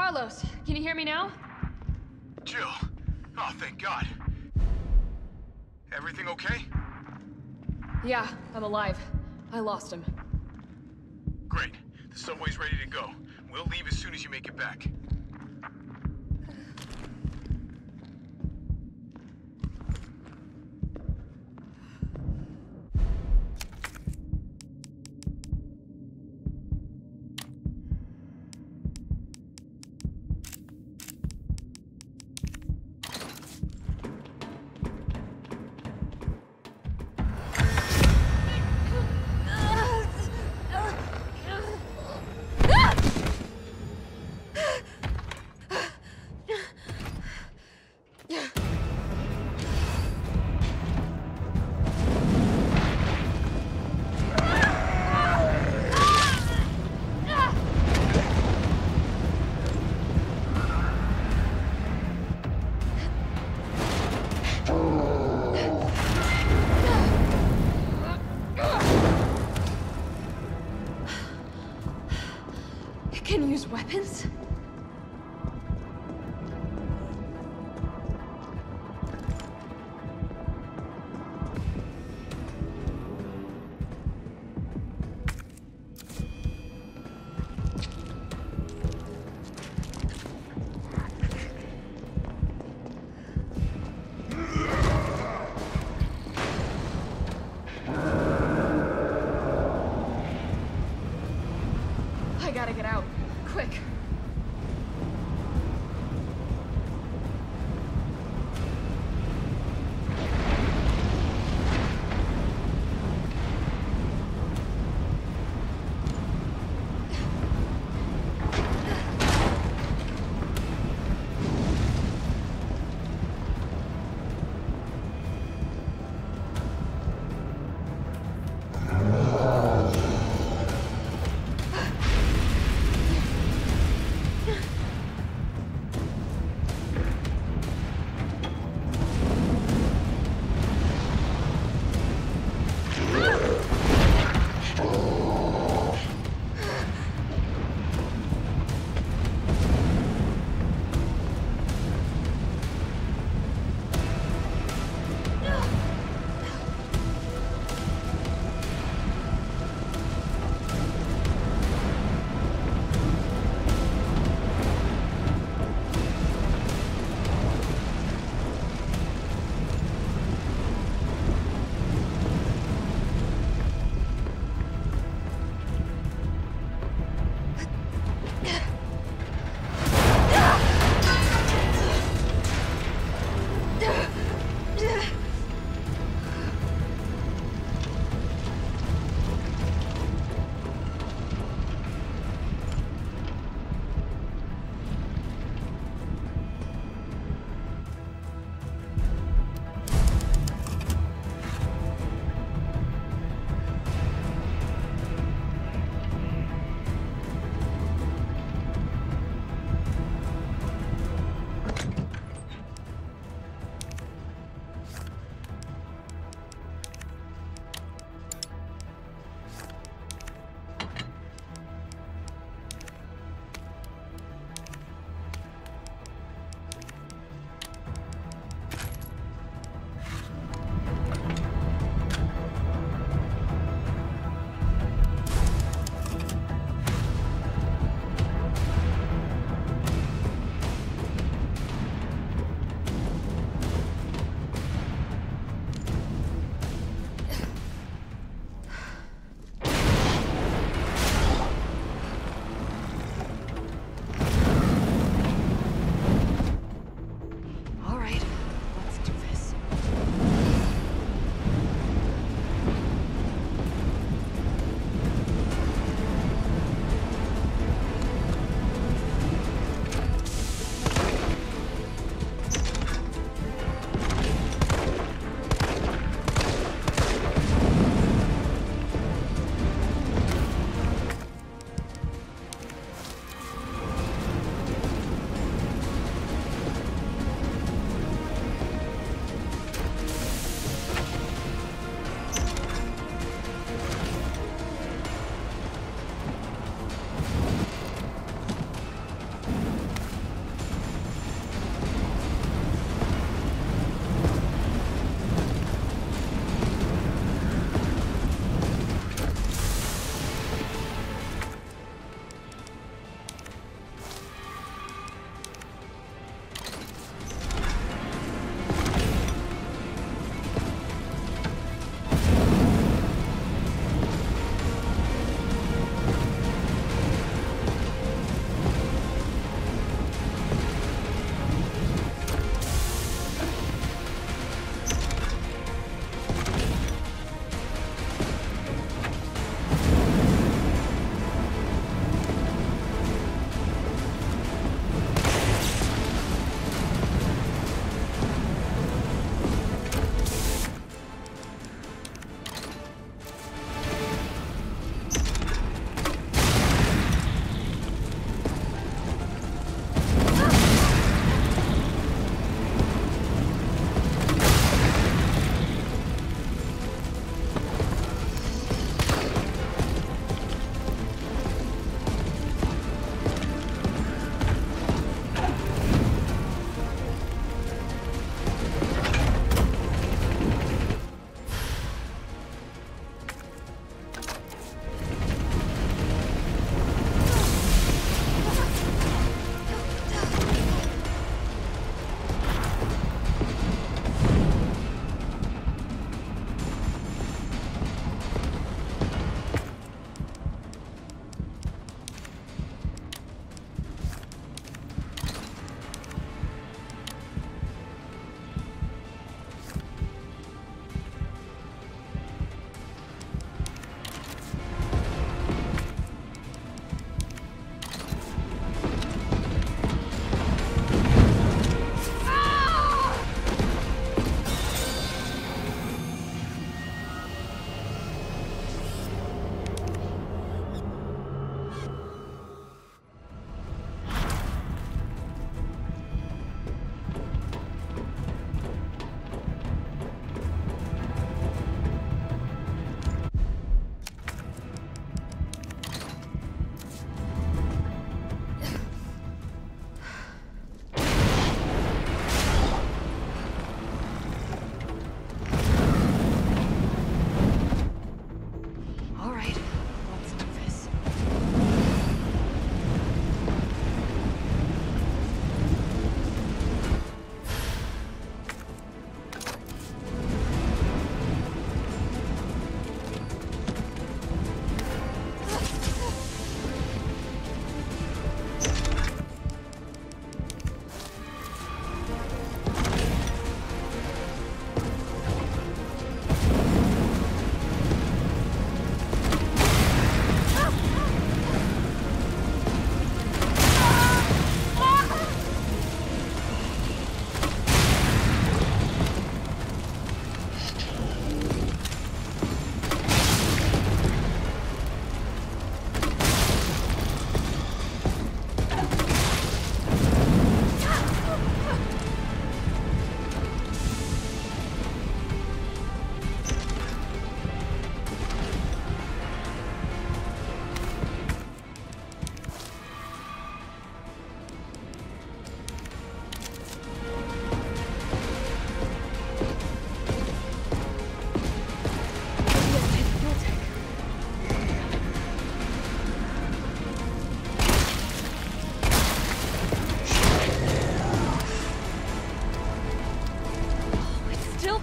Carlos, can you hear me now? Jill! Oh, thank God. Everything okay? Yeah, I'm alive. I lost him. Great. The subway's ready to go. We'll leave as soon as you make it back. Can you use weapons? I gotta get out. Quick.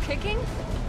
kicking?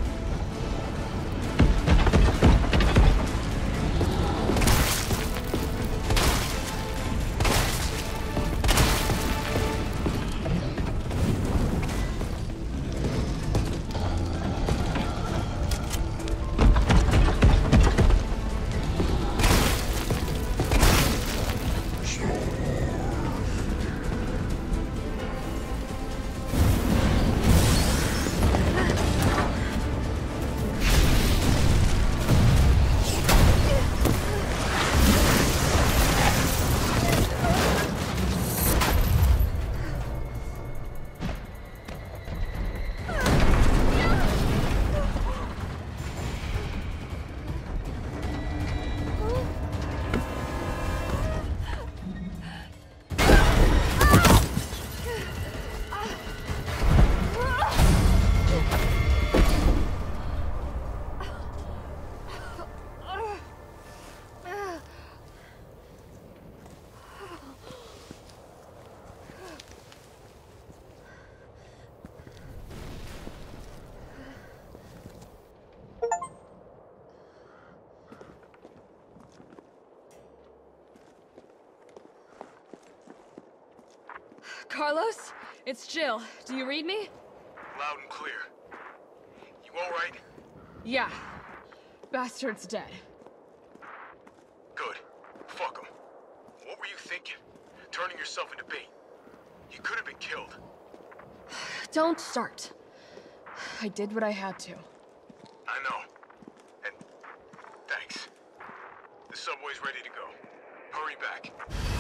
Carlos, it's Jill. Do you read me? Loud and clear. You all right? Yeah. Bastard's dead. Good. Fuck him. What were you thinking? Turning yourself into bait. You could have been killed. Don't start. I did what I had to. I know. And thanks. The subway's ready to go. Hurry back.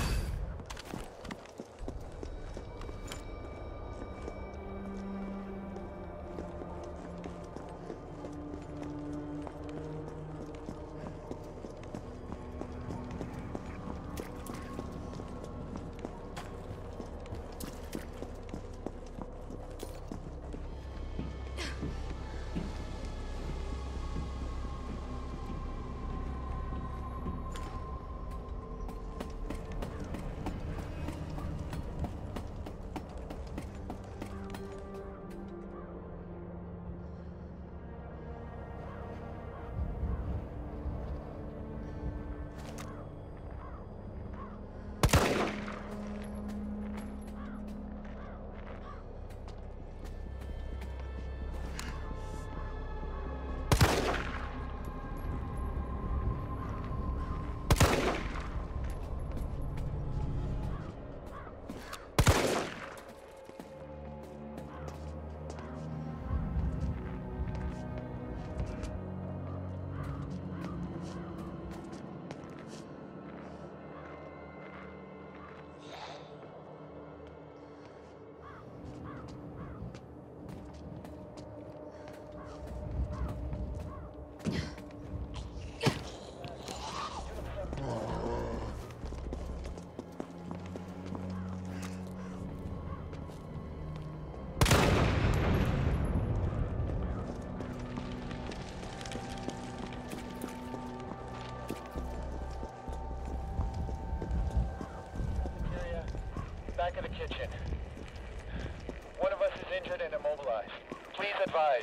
Back of the kitchen. One of us is injured and immobilized. Please advise.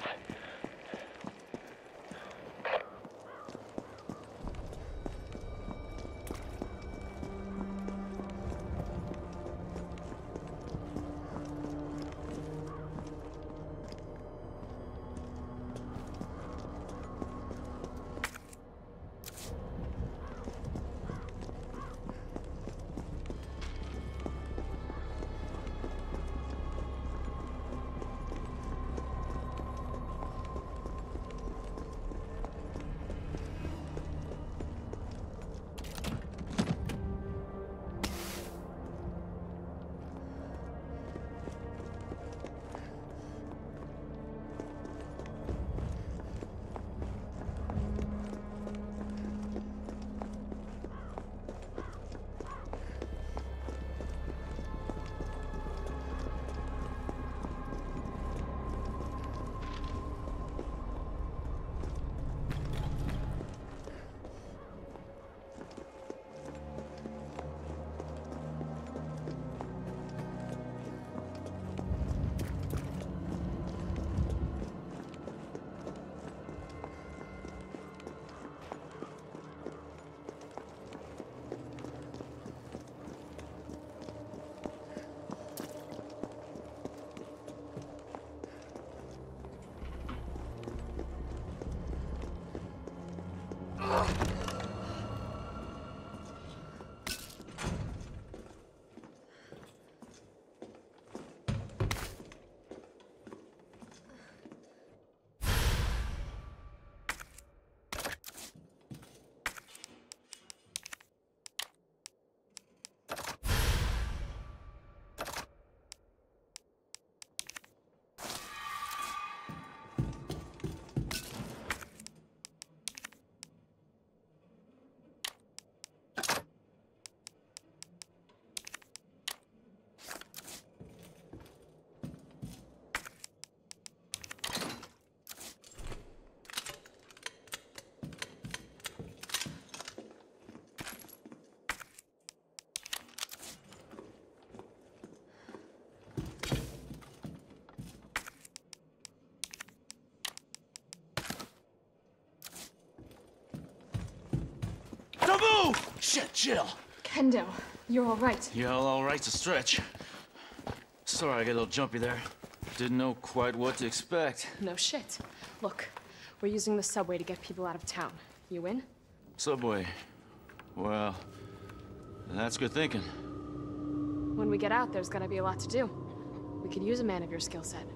shit, Jill! Kendo, you're all right. Yeah, all right's a stretch. Sorry I got a little jumpy there. Didn't know quite what to expect. No shit. Look, we're using the subway to get people out of town. You in? Subway. Well, that's good thinking. When we get out, there's gonna be a lot to do. We could use a man of your skill set.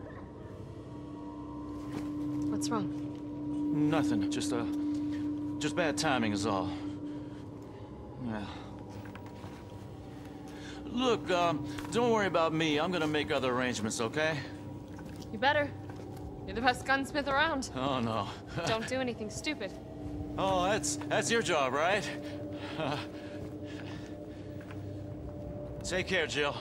What's wrong? Nothing. Just bad timing is all. Well. Look, don't worry about me. I'm gonna make other arrangements, okay? You better. You're the best gunsmith around. Oh, no. Don't do anything stupid. Oh, that's your job, right? Take care, Jill.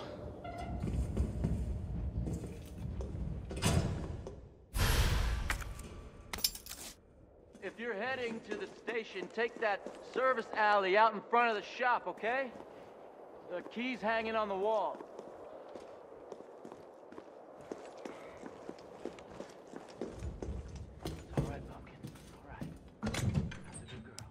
If you're heading to the station, take that service alley out in front of the shop, okay? The key's hanging on the wall. All right, Pumpkin. All right. That's a good girl.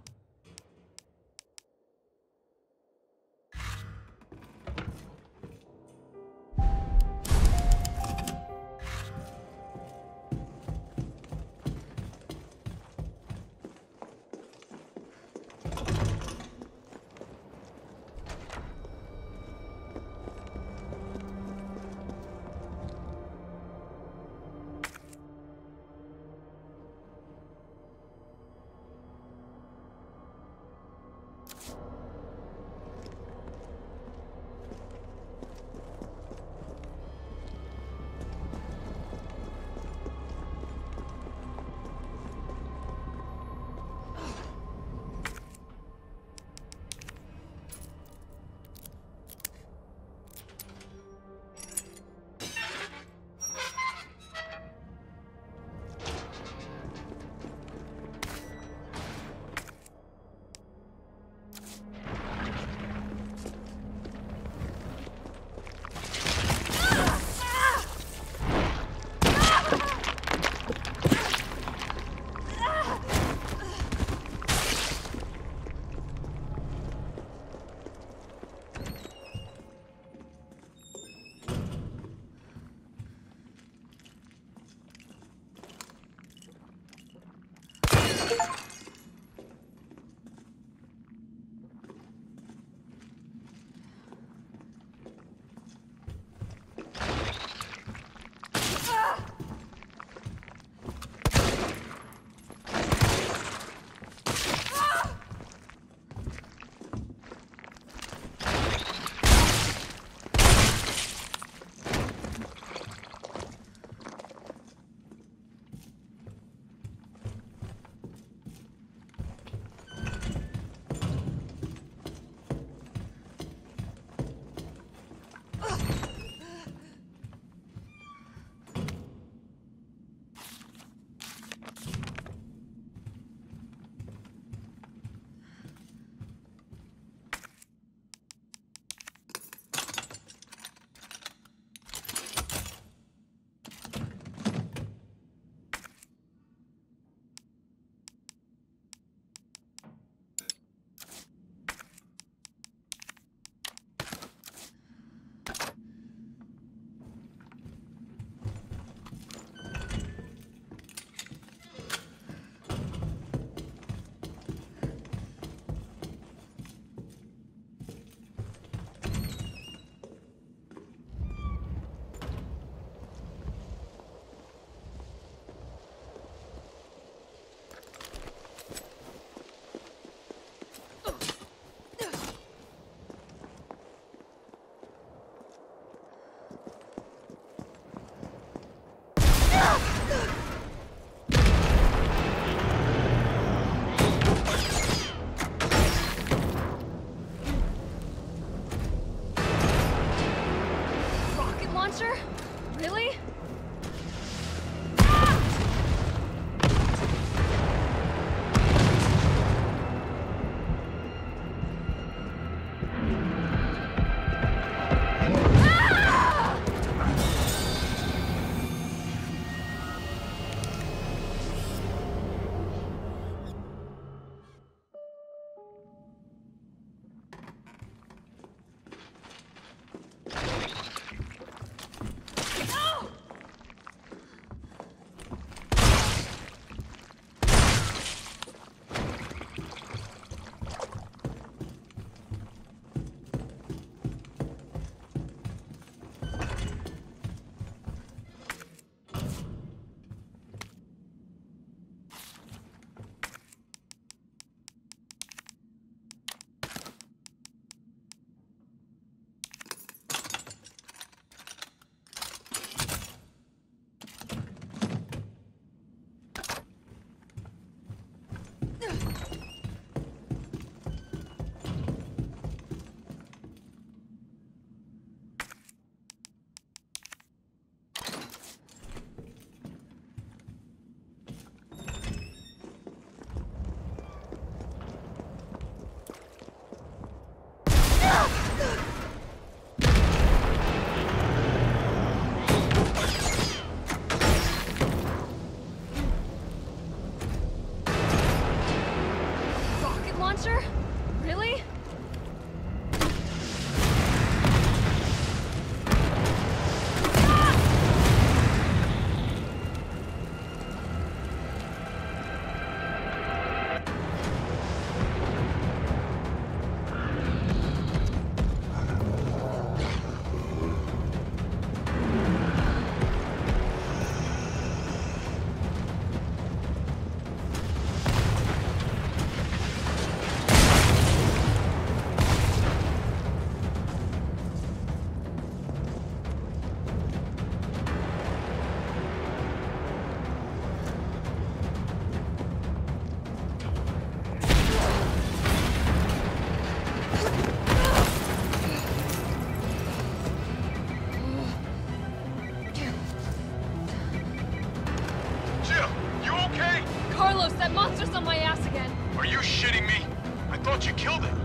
thought you killed him.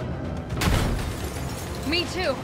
Me too.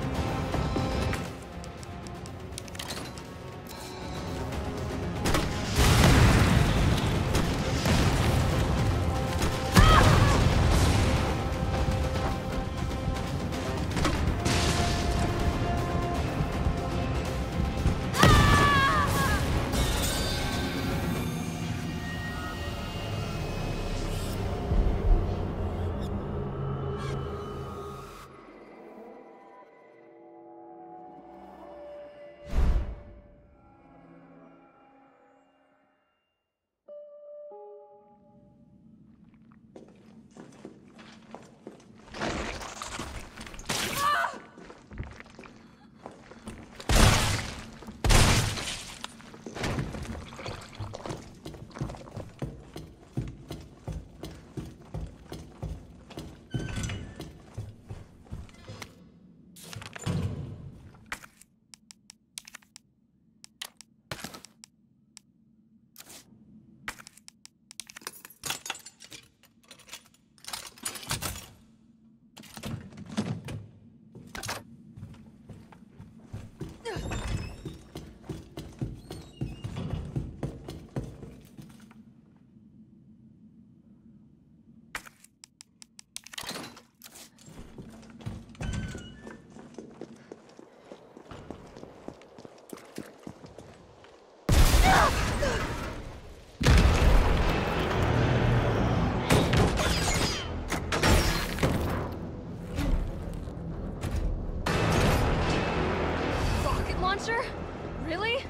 Really?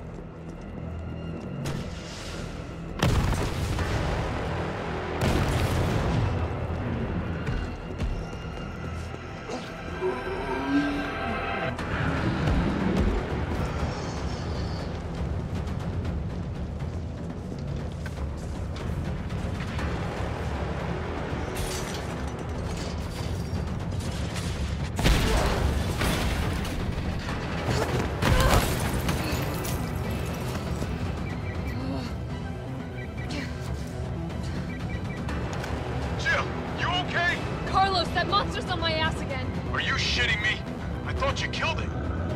That monster's on my ass again. Are you shitting me? I thought you killed him.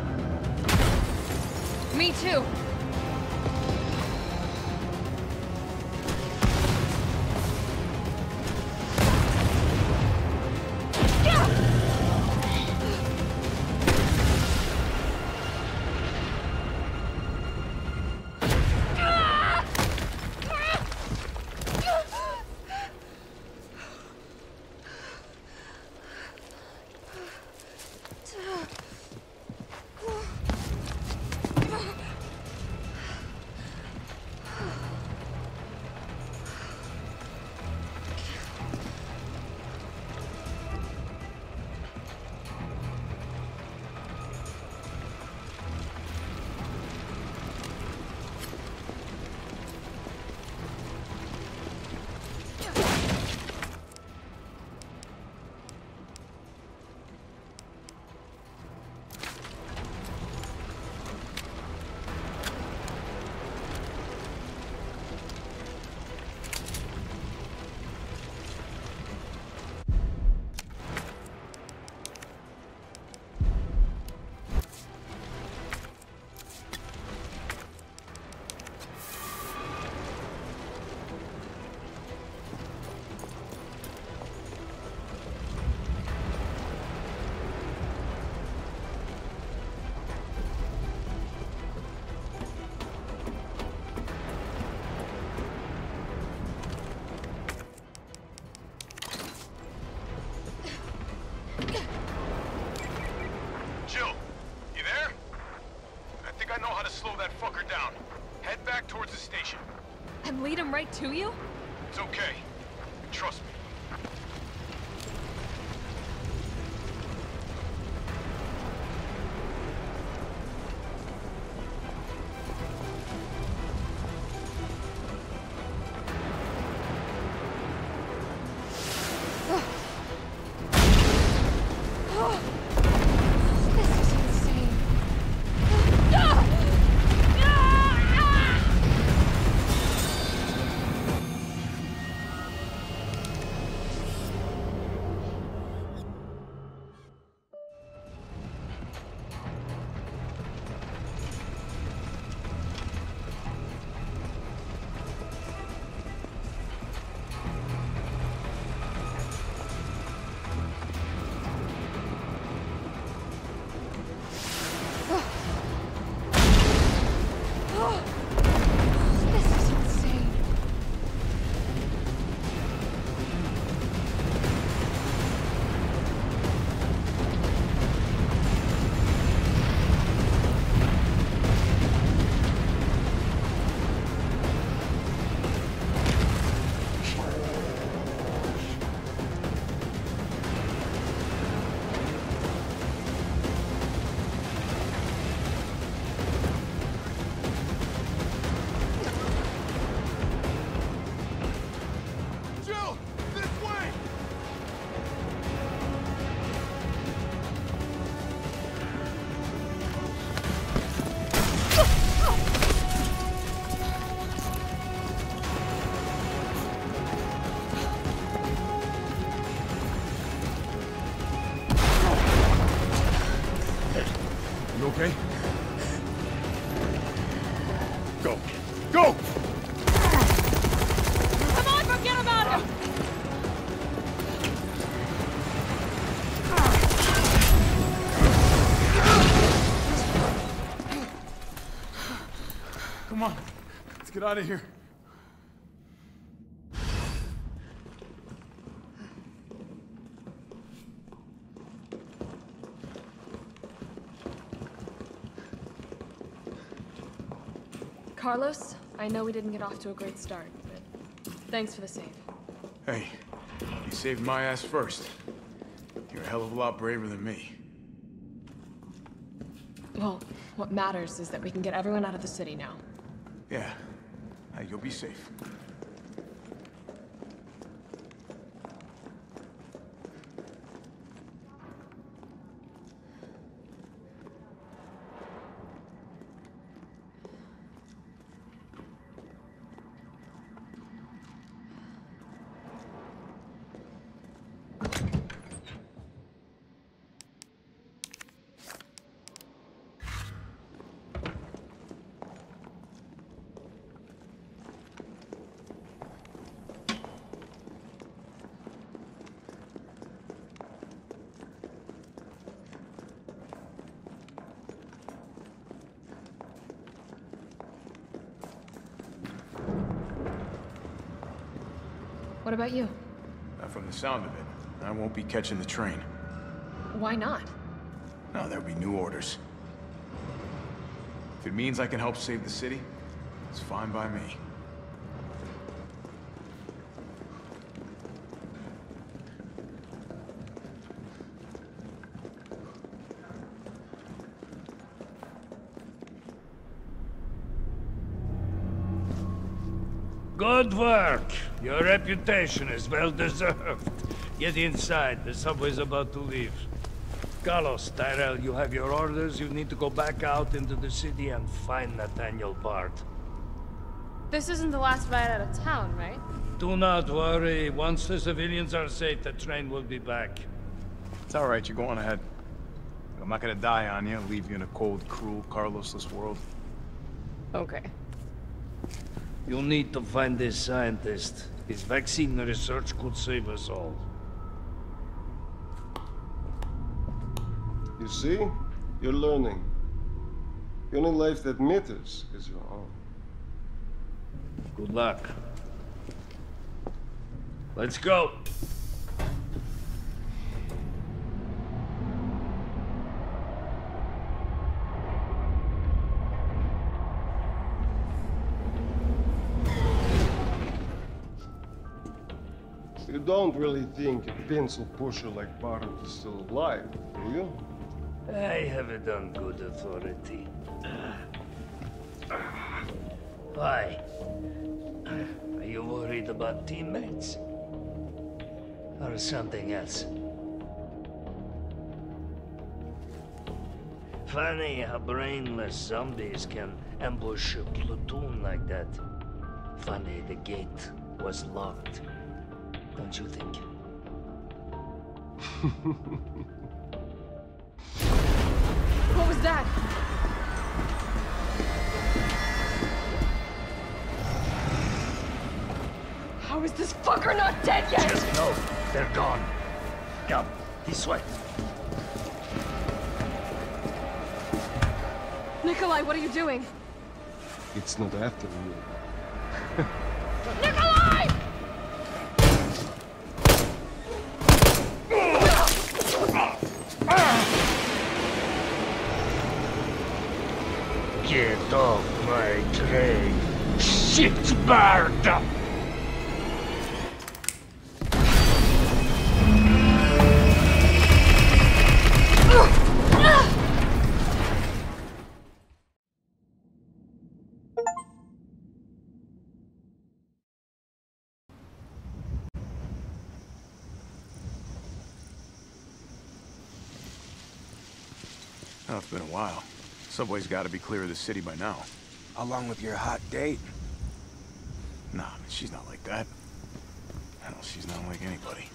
Me too. Jill, you there? I think I know how to slow that fucker down. Head back towards the station. And lead him right to you? It's okay. Trust me. You okay? Go. Go! Come on, forget about him! Come on, let's get out of here. Carlos, I know we didn't get off to a great start, but thanks for the save. Hey, you saved my ass first. You're a hell of a lot braver than me. Well, what matters is that we can get everyone out of the city now. Yeah, you'll be safe. What about you? From the sound of it, I won't be catching the train. Why not? No, there'll be new orders. If it means I can help save the city, it's fine by me. Good work. Your reputation is well deserved. Get inside. The subway's about to leave. Carlos, Tyrell, you have your orders. You need to go back out into the city and find Nathaniel Bard. This isn't the last ride out of town, right? Do not worry. Once the civilians are safe, the train will be back. It's all right. You go on ahead. I'm not gonna die on you, leave you in a cold, cruel, Carlosless world. Okay. You need to find this scientist. His vaccine research could save us all. You see? You're learning. The only life that matters is your own. Good luck. Let's go. You don't really think a pencil pusher like Bard is still alive, do you? I have it on good authority. Why? Are you worried about teammates? Or something else? Funny how brainless zombies can ambush a platoon like that. Funny the gate was locked. Don't you think? What was that? How is this fucker not dead yet? Just know they're gone. Come, this way. Nikolai, what are you doing? It's not after you. Nikolai! Get off my train, shitbird! Oh, it's been a while. Subway's got to be clear of the city by now. Along with your hot date? Nah, she's not like that. Hell, she's not like anybody.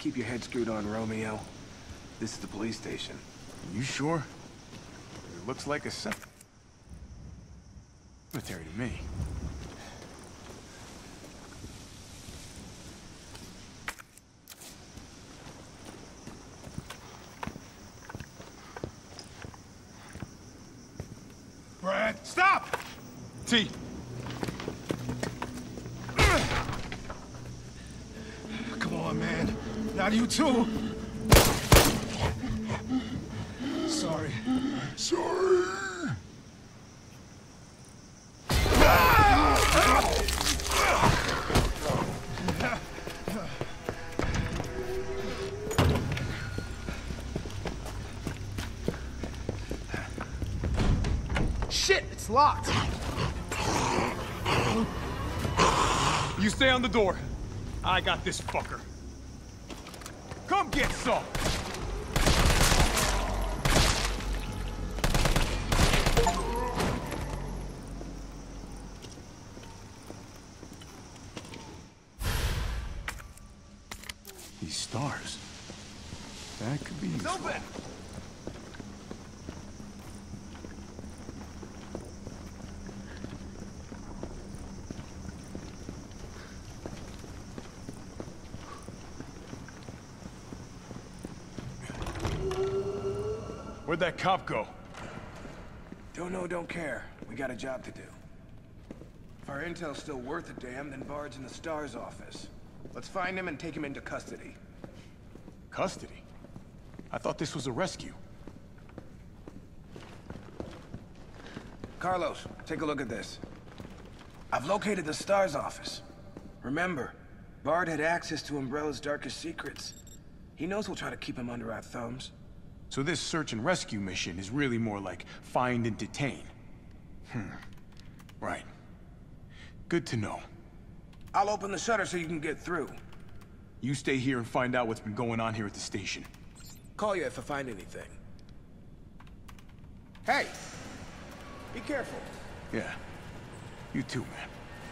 keep your head screwed on, Romeo. This is the police station. You sure? It looks like a cemetery to me. Brad, stop! T. Come on, man. Not you too. Sorry. Sorry. Shit, it's locked. You stay on the door. I got this fucker. Come get some! These stars. That could be useful. Open! Where'd that cop go? Don't know, don't care. We got a job to do. If our intel's still worth a damn, then Bard's in the STARS office. Let's find him and take him into custody. Custody? I thought this was a rescue. Carlos, take a look at this. I've located the STARS office. Remember, Bard had access to Umbrella's darkest secrets. He knows we'll try to keep him under our thumbs. So this search and rescue mission is really more like find and detain. Right. Good to know. I'll open the shutter so you can get through. You stay here and find out what's been going on here at the station. Call you if I find anything. Hey! Be careful. Yeah. You too, man.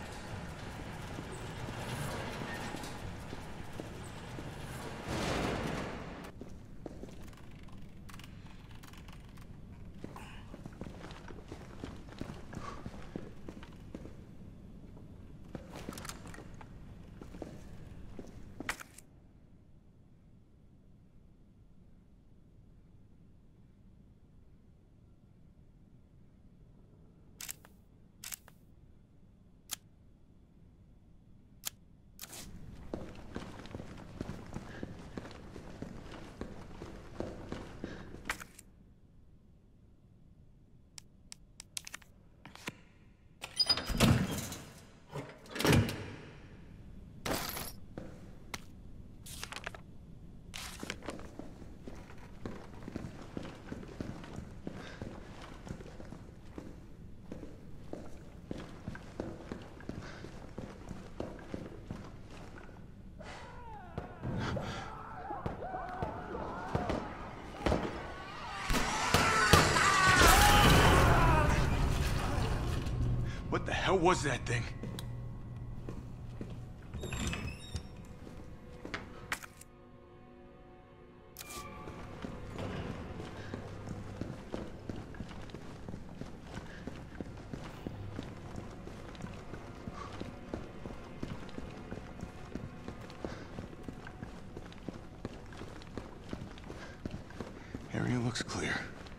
What the hell was that thing? Area looks clear.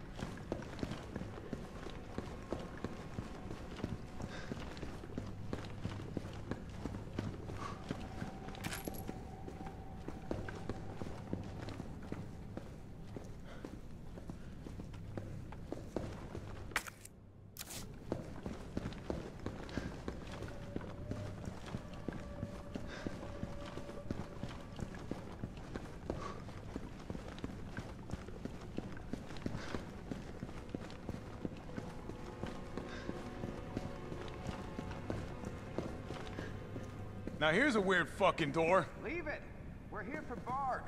Now here's a weird fucking door. Leave it. We're here for Bard.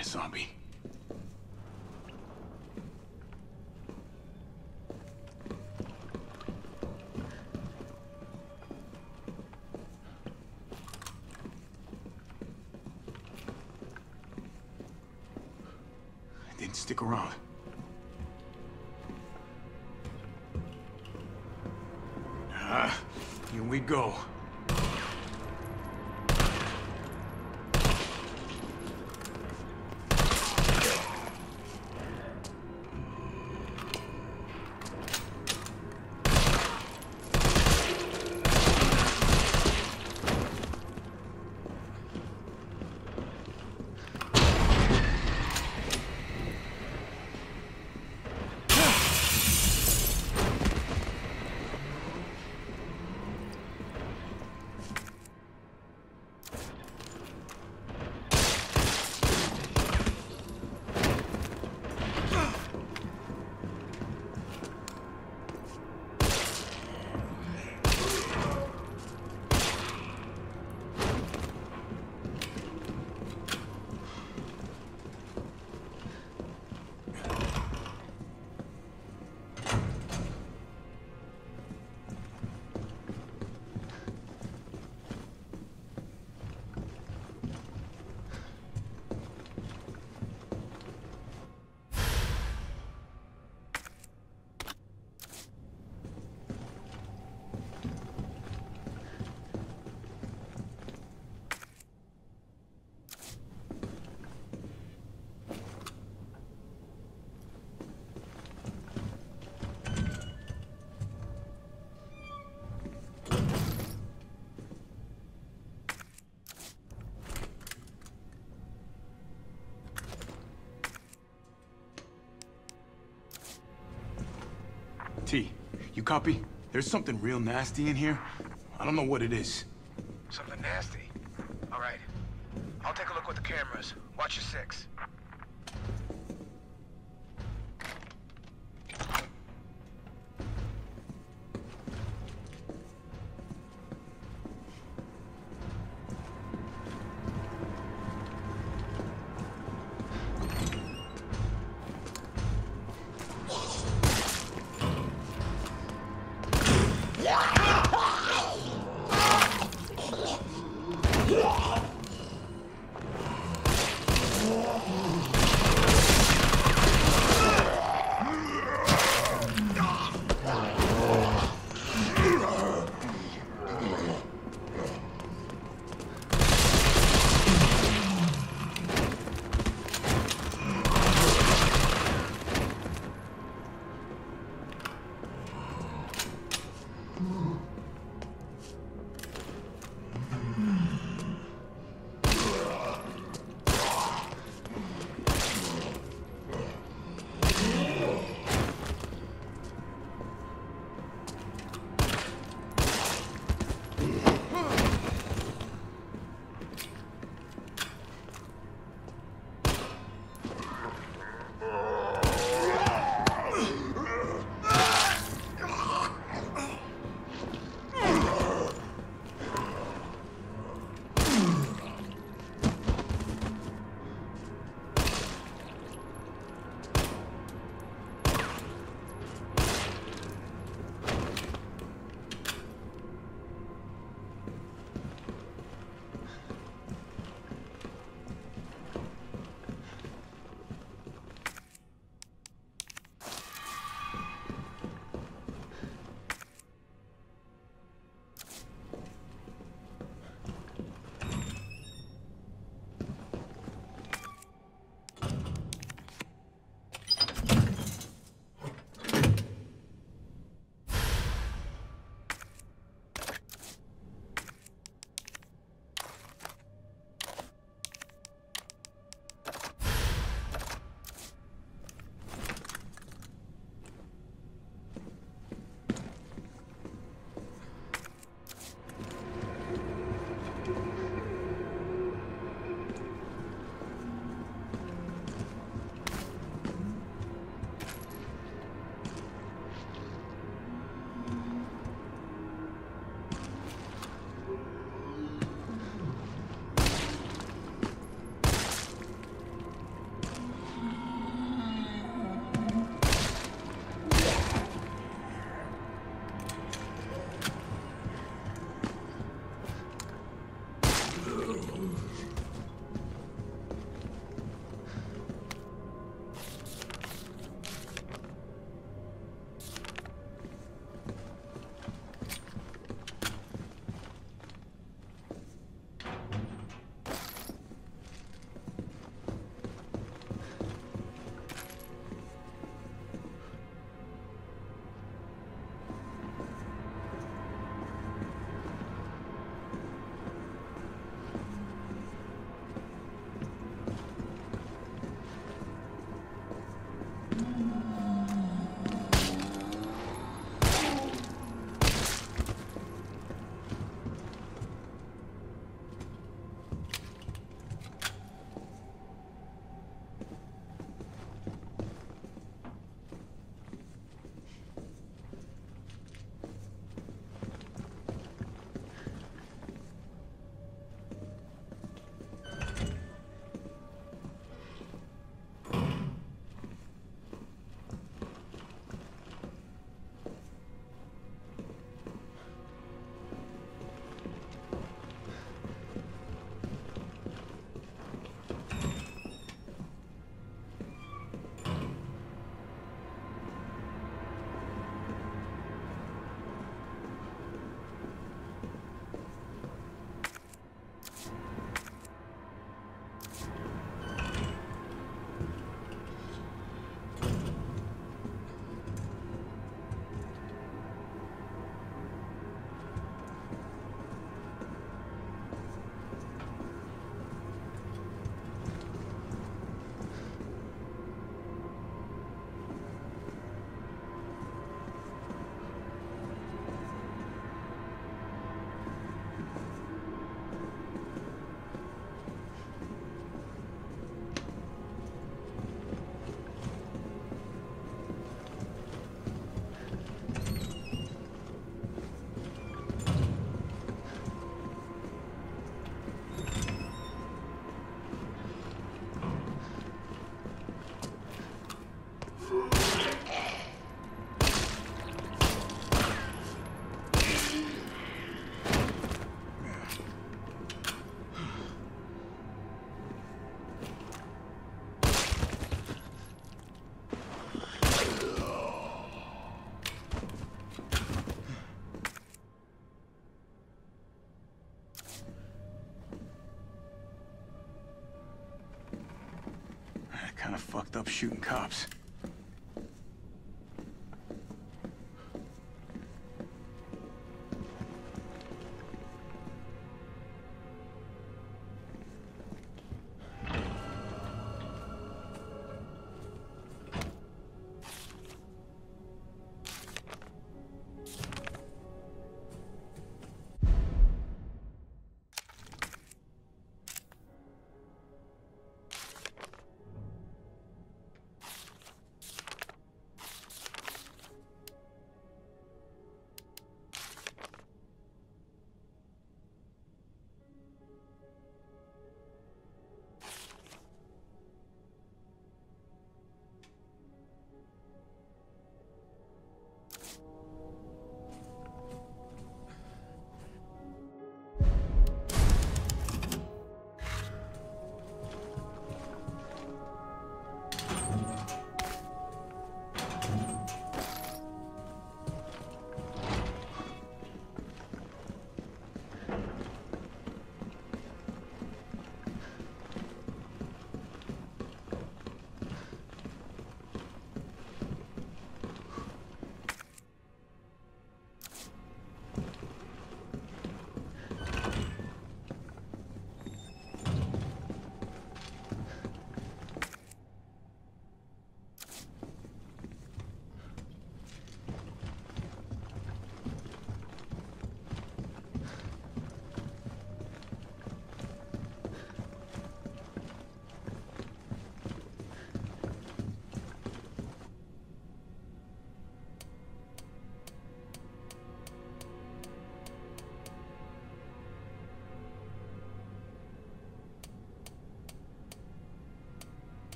minute, zombie. I didn't stick around. Here we go. T, you copy? There's something real nasty in here. I don't know what it is. Something nasty? All right. I'll take a look with the cameras. Watch your six. Kinda fucked up shooting cops.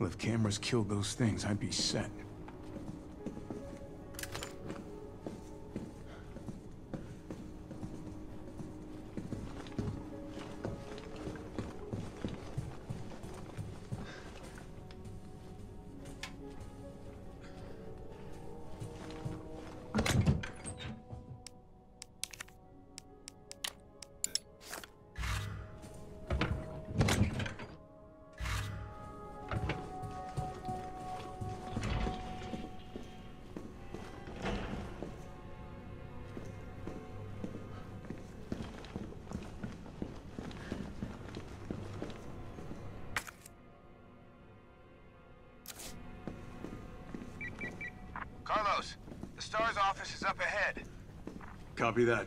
Well, if cameras killed those things, I'd be set. Carlos, the STARS office is up ahead. Copy that.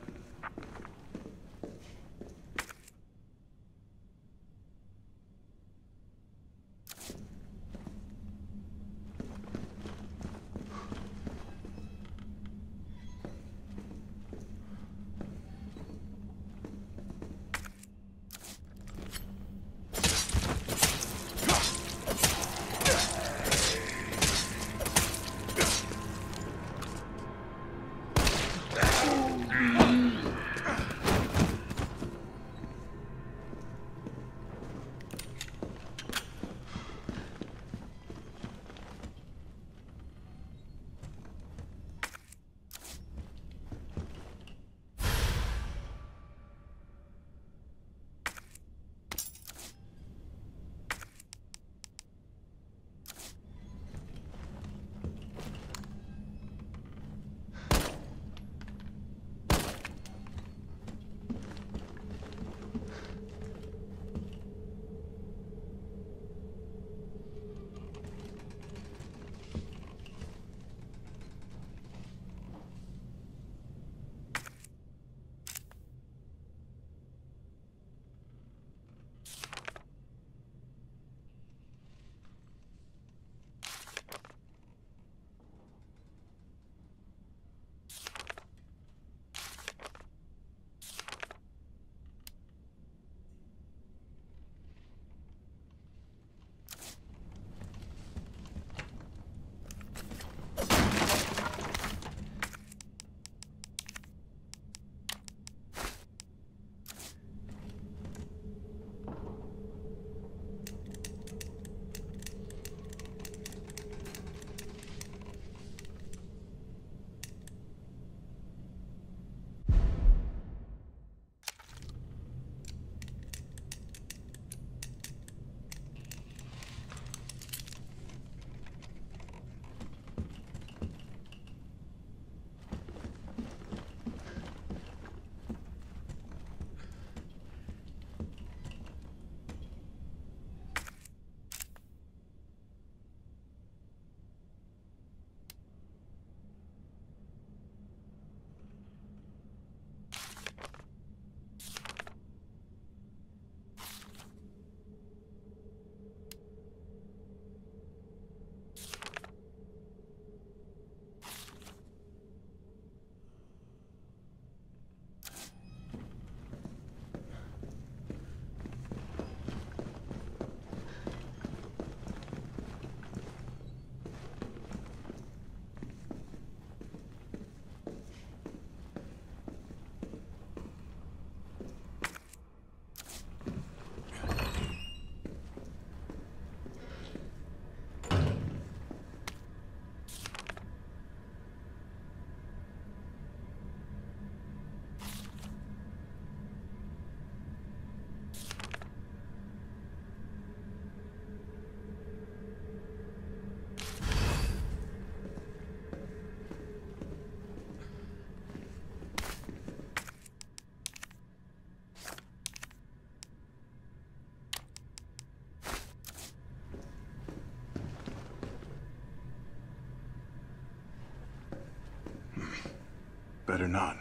Better not.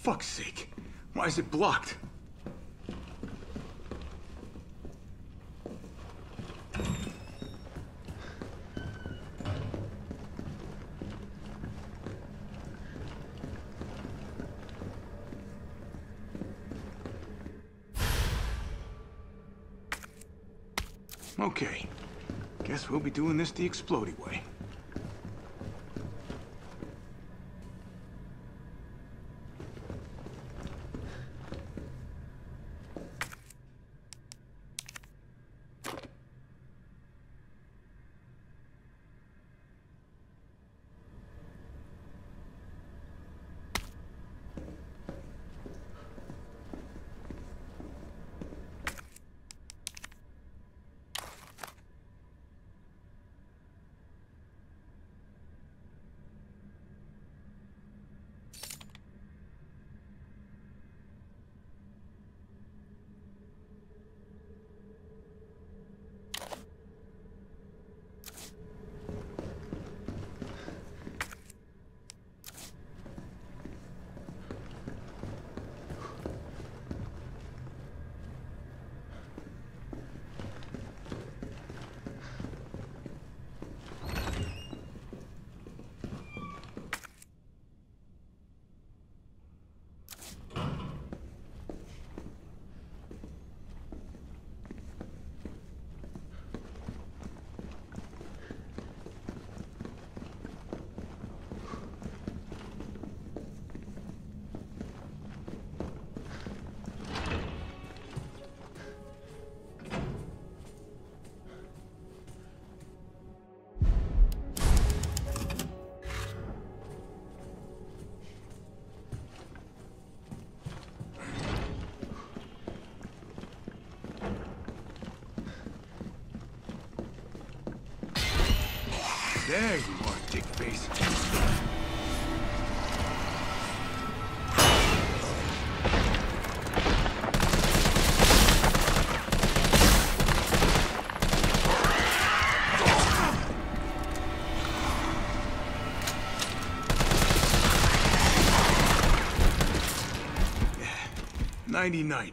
fuck's sake. Why is it blocked? Okay. Guess we'll be doing this the explodey way. There you are, dickface. Yeah, 99.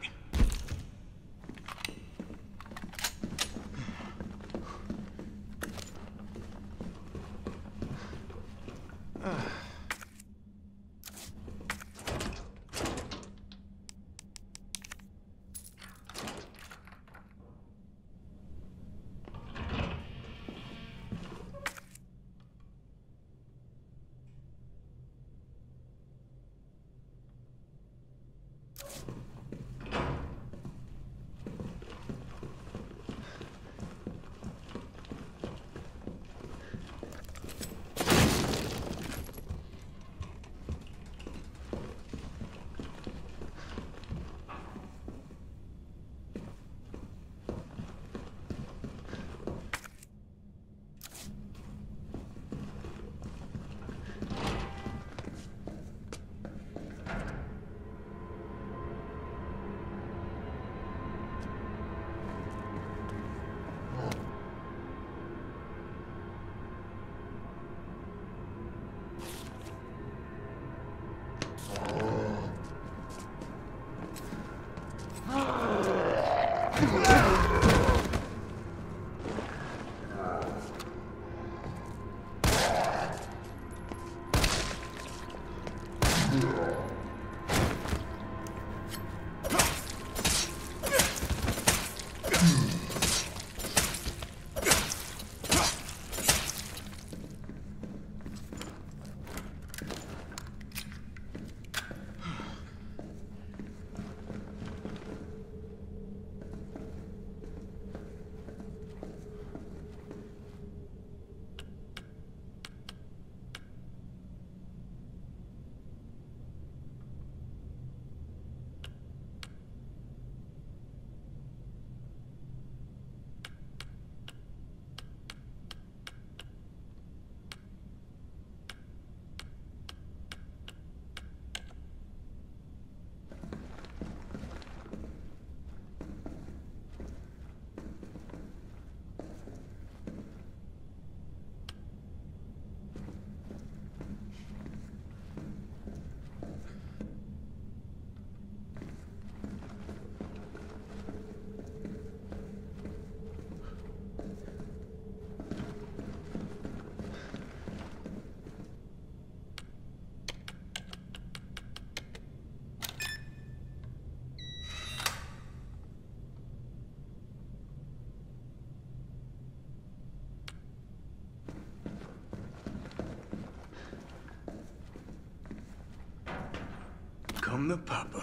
I'm the papa.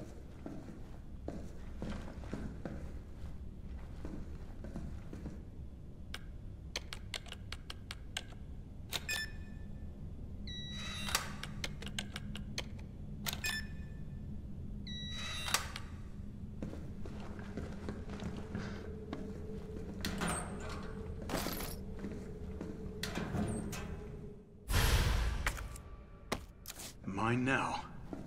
Mine now.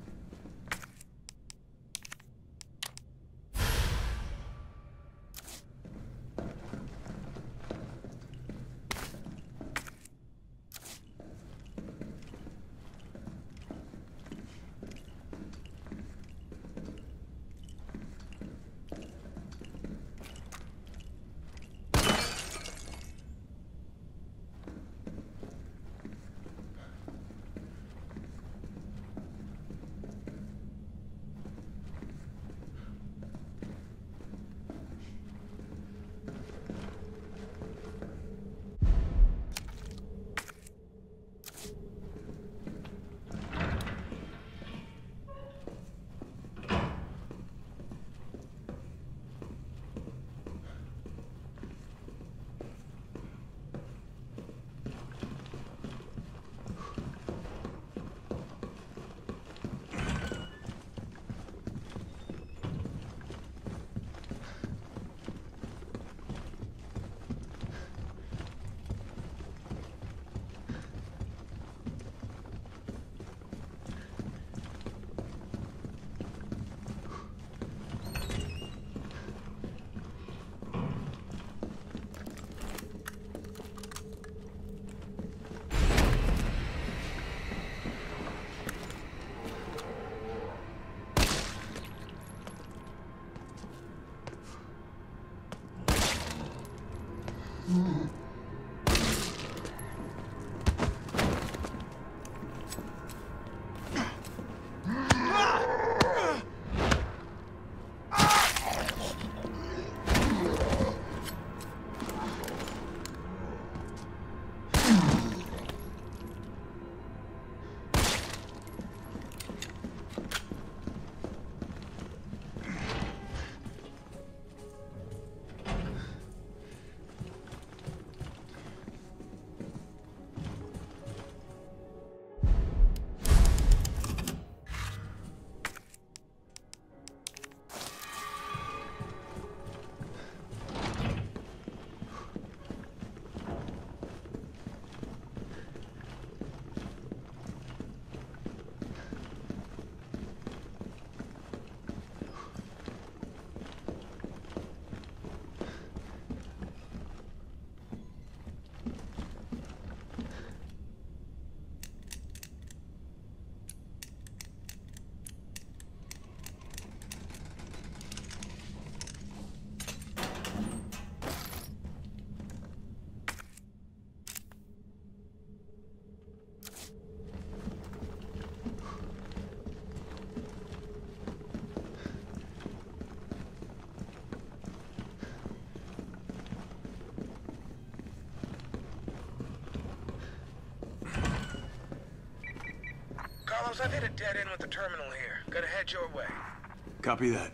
Carlos, I've hit a dead end with the terminal here. Gotta head your way. Copy that.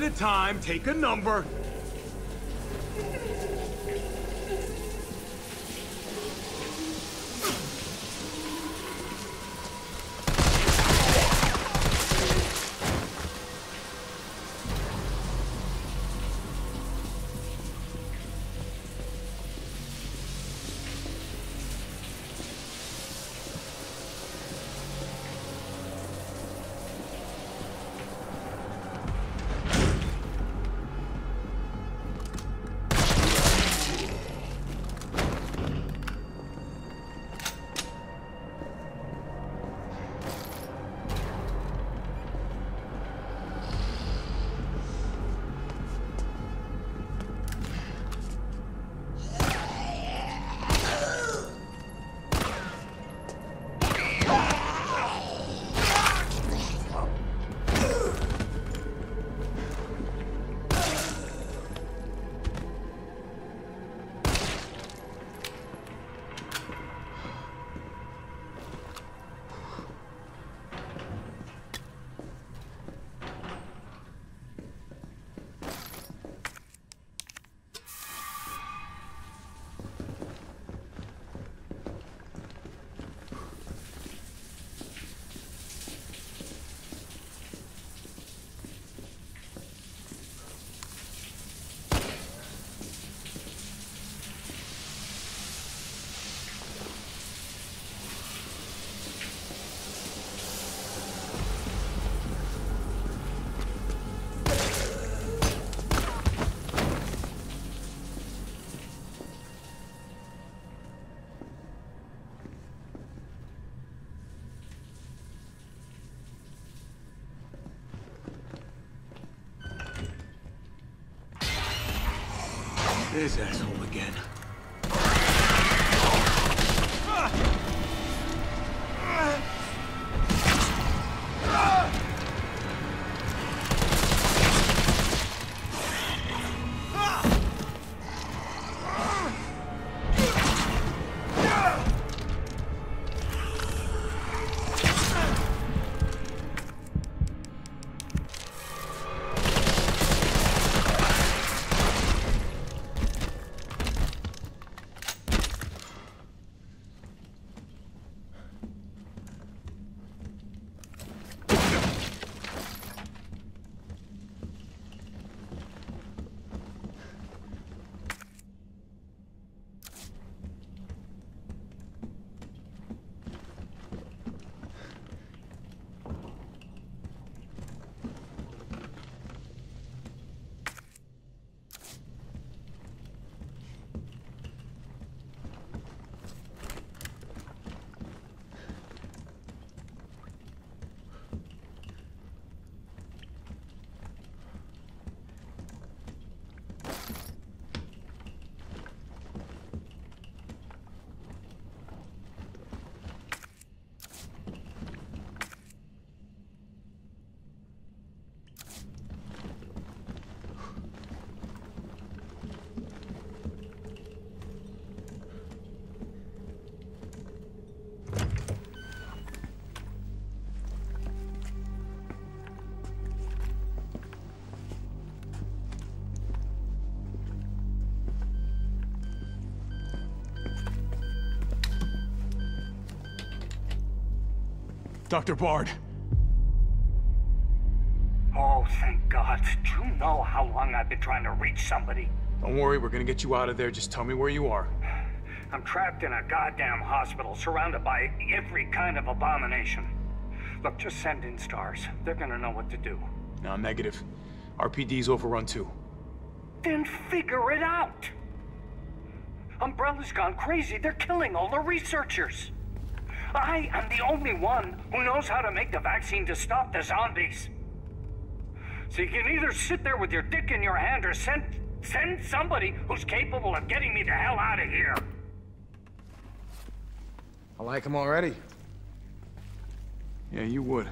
a time, take a number. This asshole again. Dr. Bard. Oh, thank God. Do you know how long I've been trying to reach somebody? Don't worry, we're gonna get you out of there. Just tell me where you are. I'm trapped in a goddamn hospital, surrounded by every kind of abomination. Look, just send in stars. They're gonna know what to do. No, negative. RPD's overrun too. Then figure it out! Umbrella's gone crazy. They're killing all the researchers. I am the only one who knows how to make the vaccine to stop the zombies. So you can either sit there with your dick in your hand or send somebody who's capable of getting me the hell out of here. I like him already. Yeah, you would.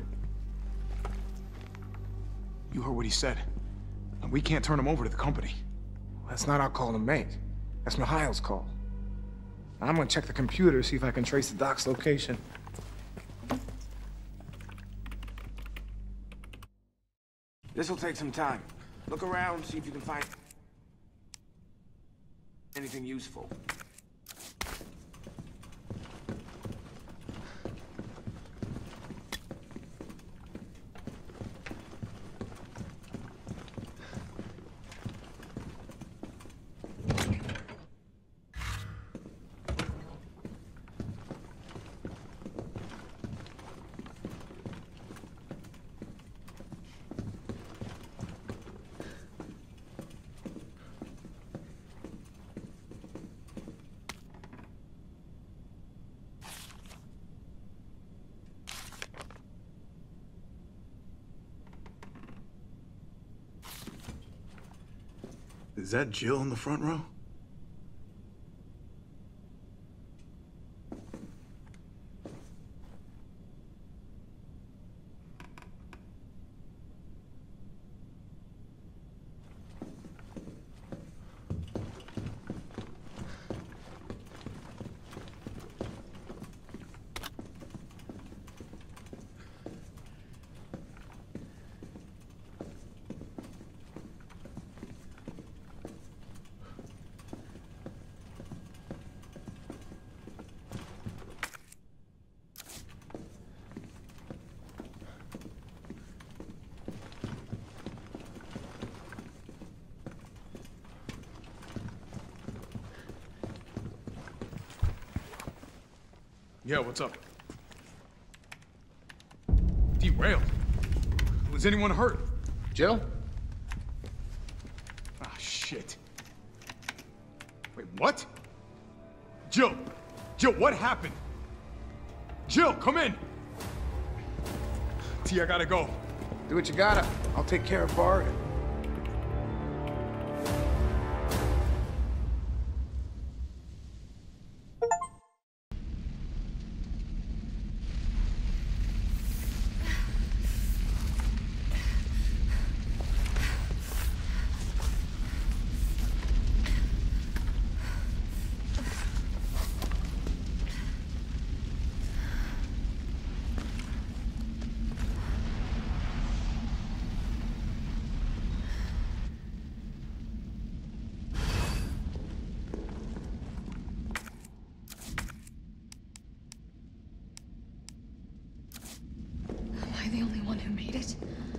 You heard what he said. And we can't turn him over to the company. That's not our call to make. That's Mikhail's call. I'm gonna check the computer, see if I can trace the doc's location. This'll take some time. Look around, see if you can find anything useful. Is that Jill in the front row? Yeah, what's up? Derailed? Was anyone hurt? Jill? Ah, shit. Wait, what? Jill! Jill, what happened? Jill, come in! T, I gotta go. Do what you gotta. I'll take care of Bard. Am I the only one who made it?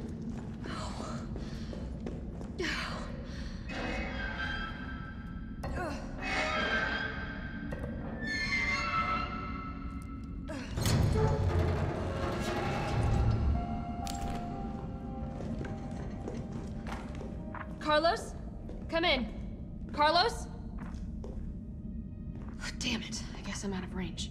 Carlos? Come in. Carlos? Damn it. I guess I'm out of range.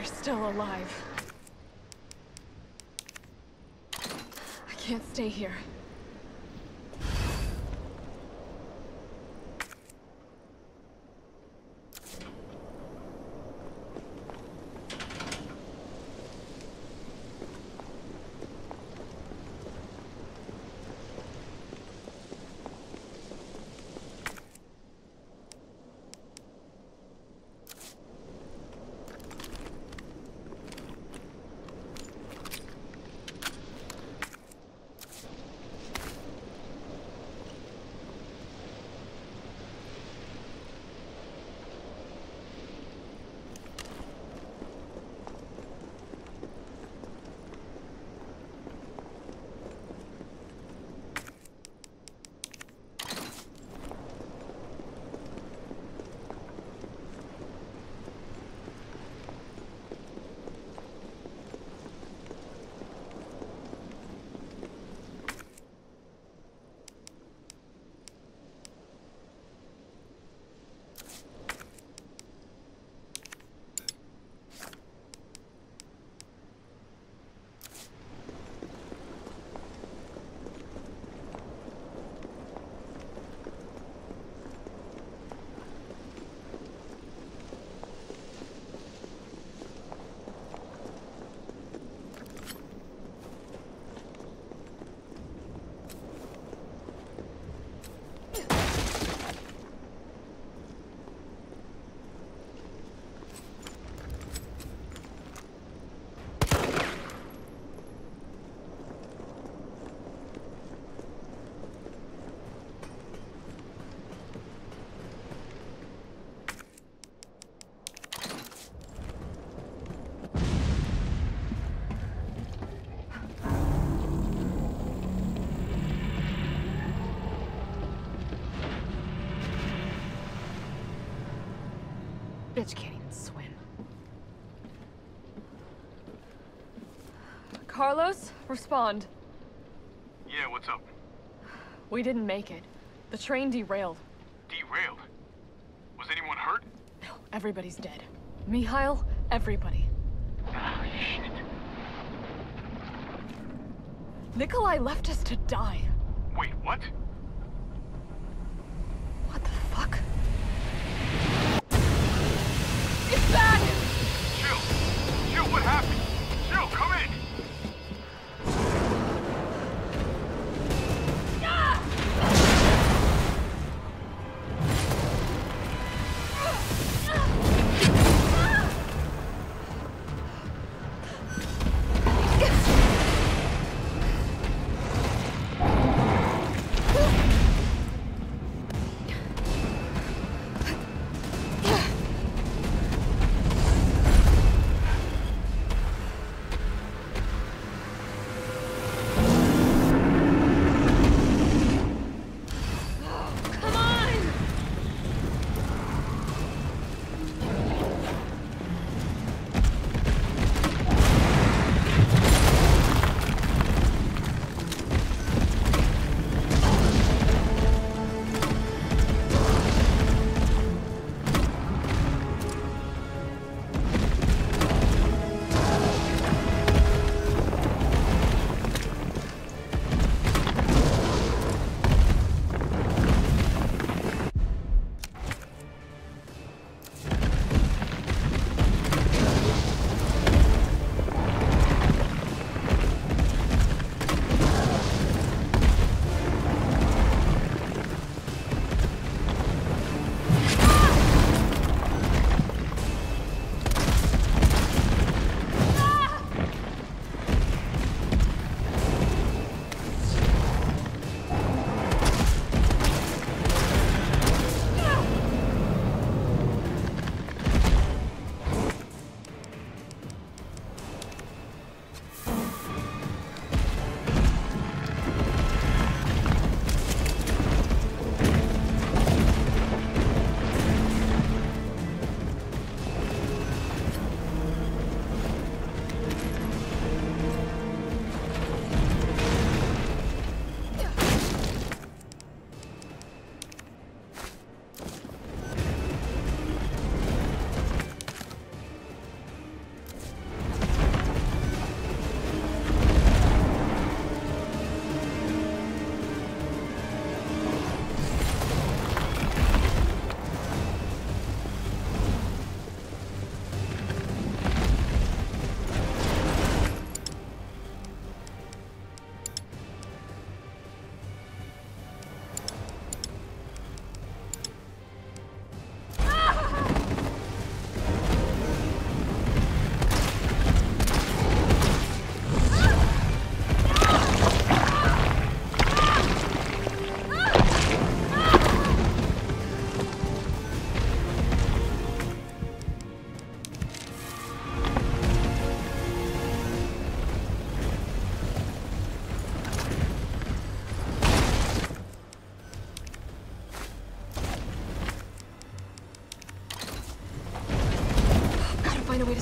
still alive. I can't stay here. Bitch can't even swim. Carlos, respond. Yeah, what's up? We didn't make it. The train derailed. Derailed? Was anyone hurt? No, everybody's dead. Mikhail, everybody. Ah, shit. Nikolai left us to die. Wait, what? What the fuck? It's bad! Jill! Jill, what happened? Jill, come in!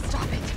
Stop it.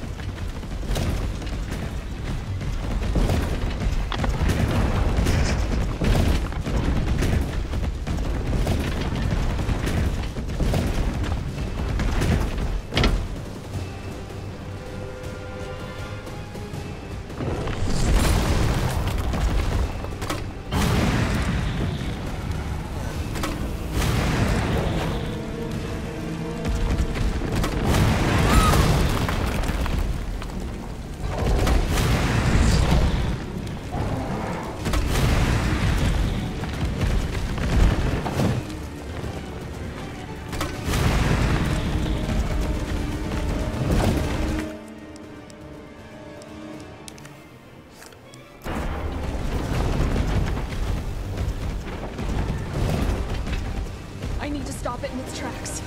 I need to stop it in its tracks.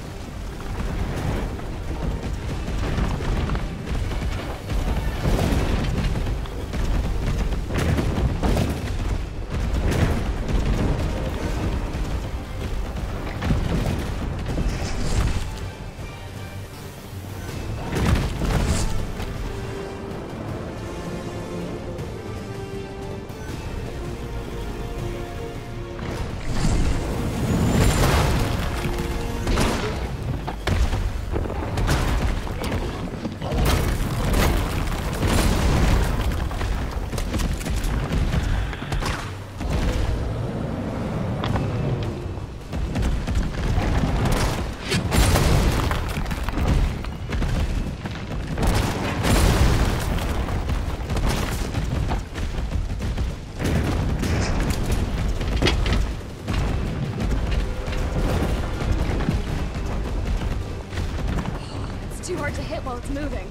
Too hard to hit while it's moving.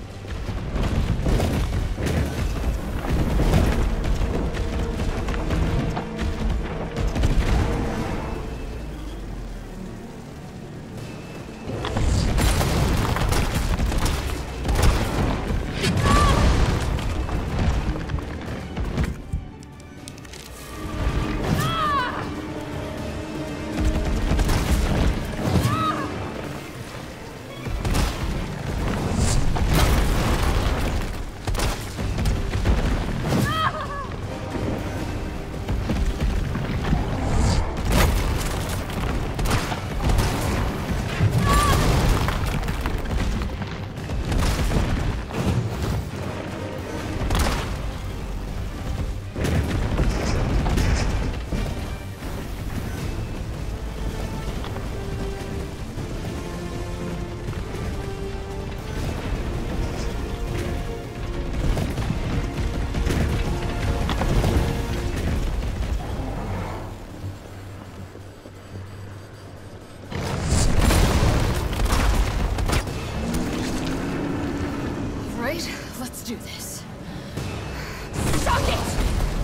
Let's do this. Suck it!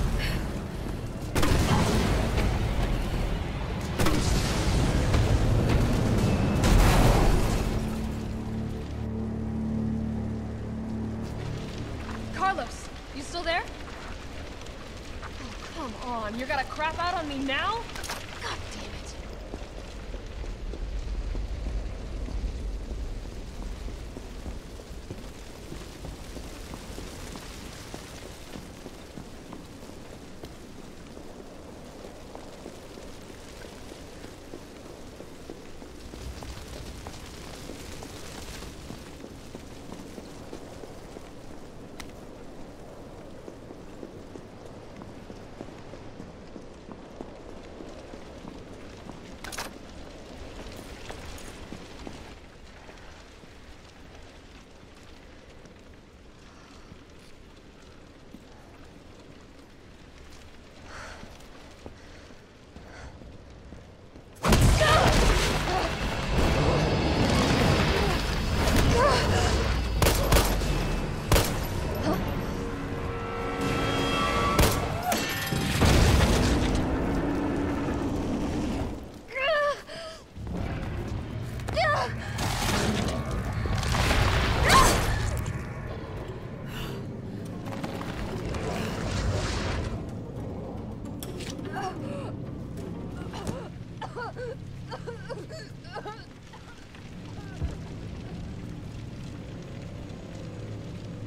Carlos, you still there? Oh, come on. You're gonna crap out on me now? God damn it.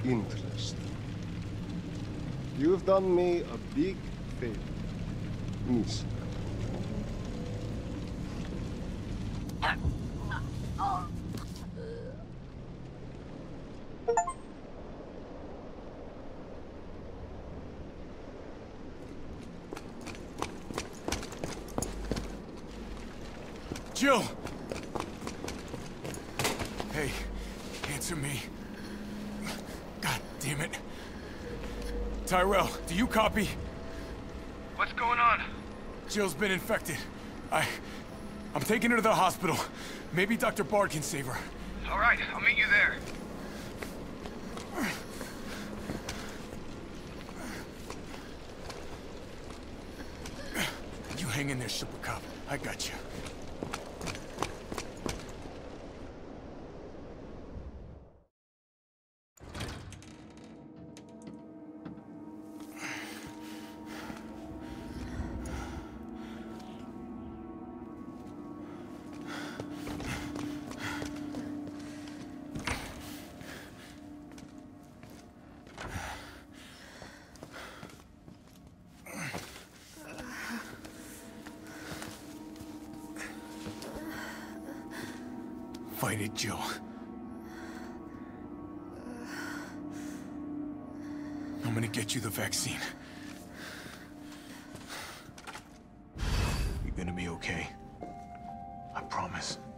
interesting. You've done me a big favor, Miss. Jill! Hey, answer me. God damn it. Tyrell, do you copy? What's going on? Jill's been infected. I'm taking her to the hospital. Maybe Dr. Bard can save her. All right, I'll meet you there. You hang in there, Super Cop. I got you. Fight it, Jill. I'm gonna get you the vaccine. You're gonna be okay. I promise.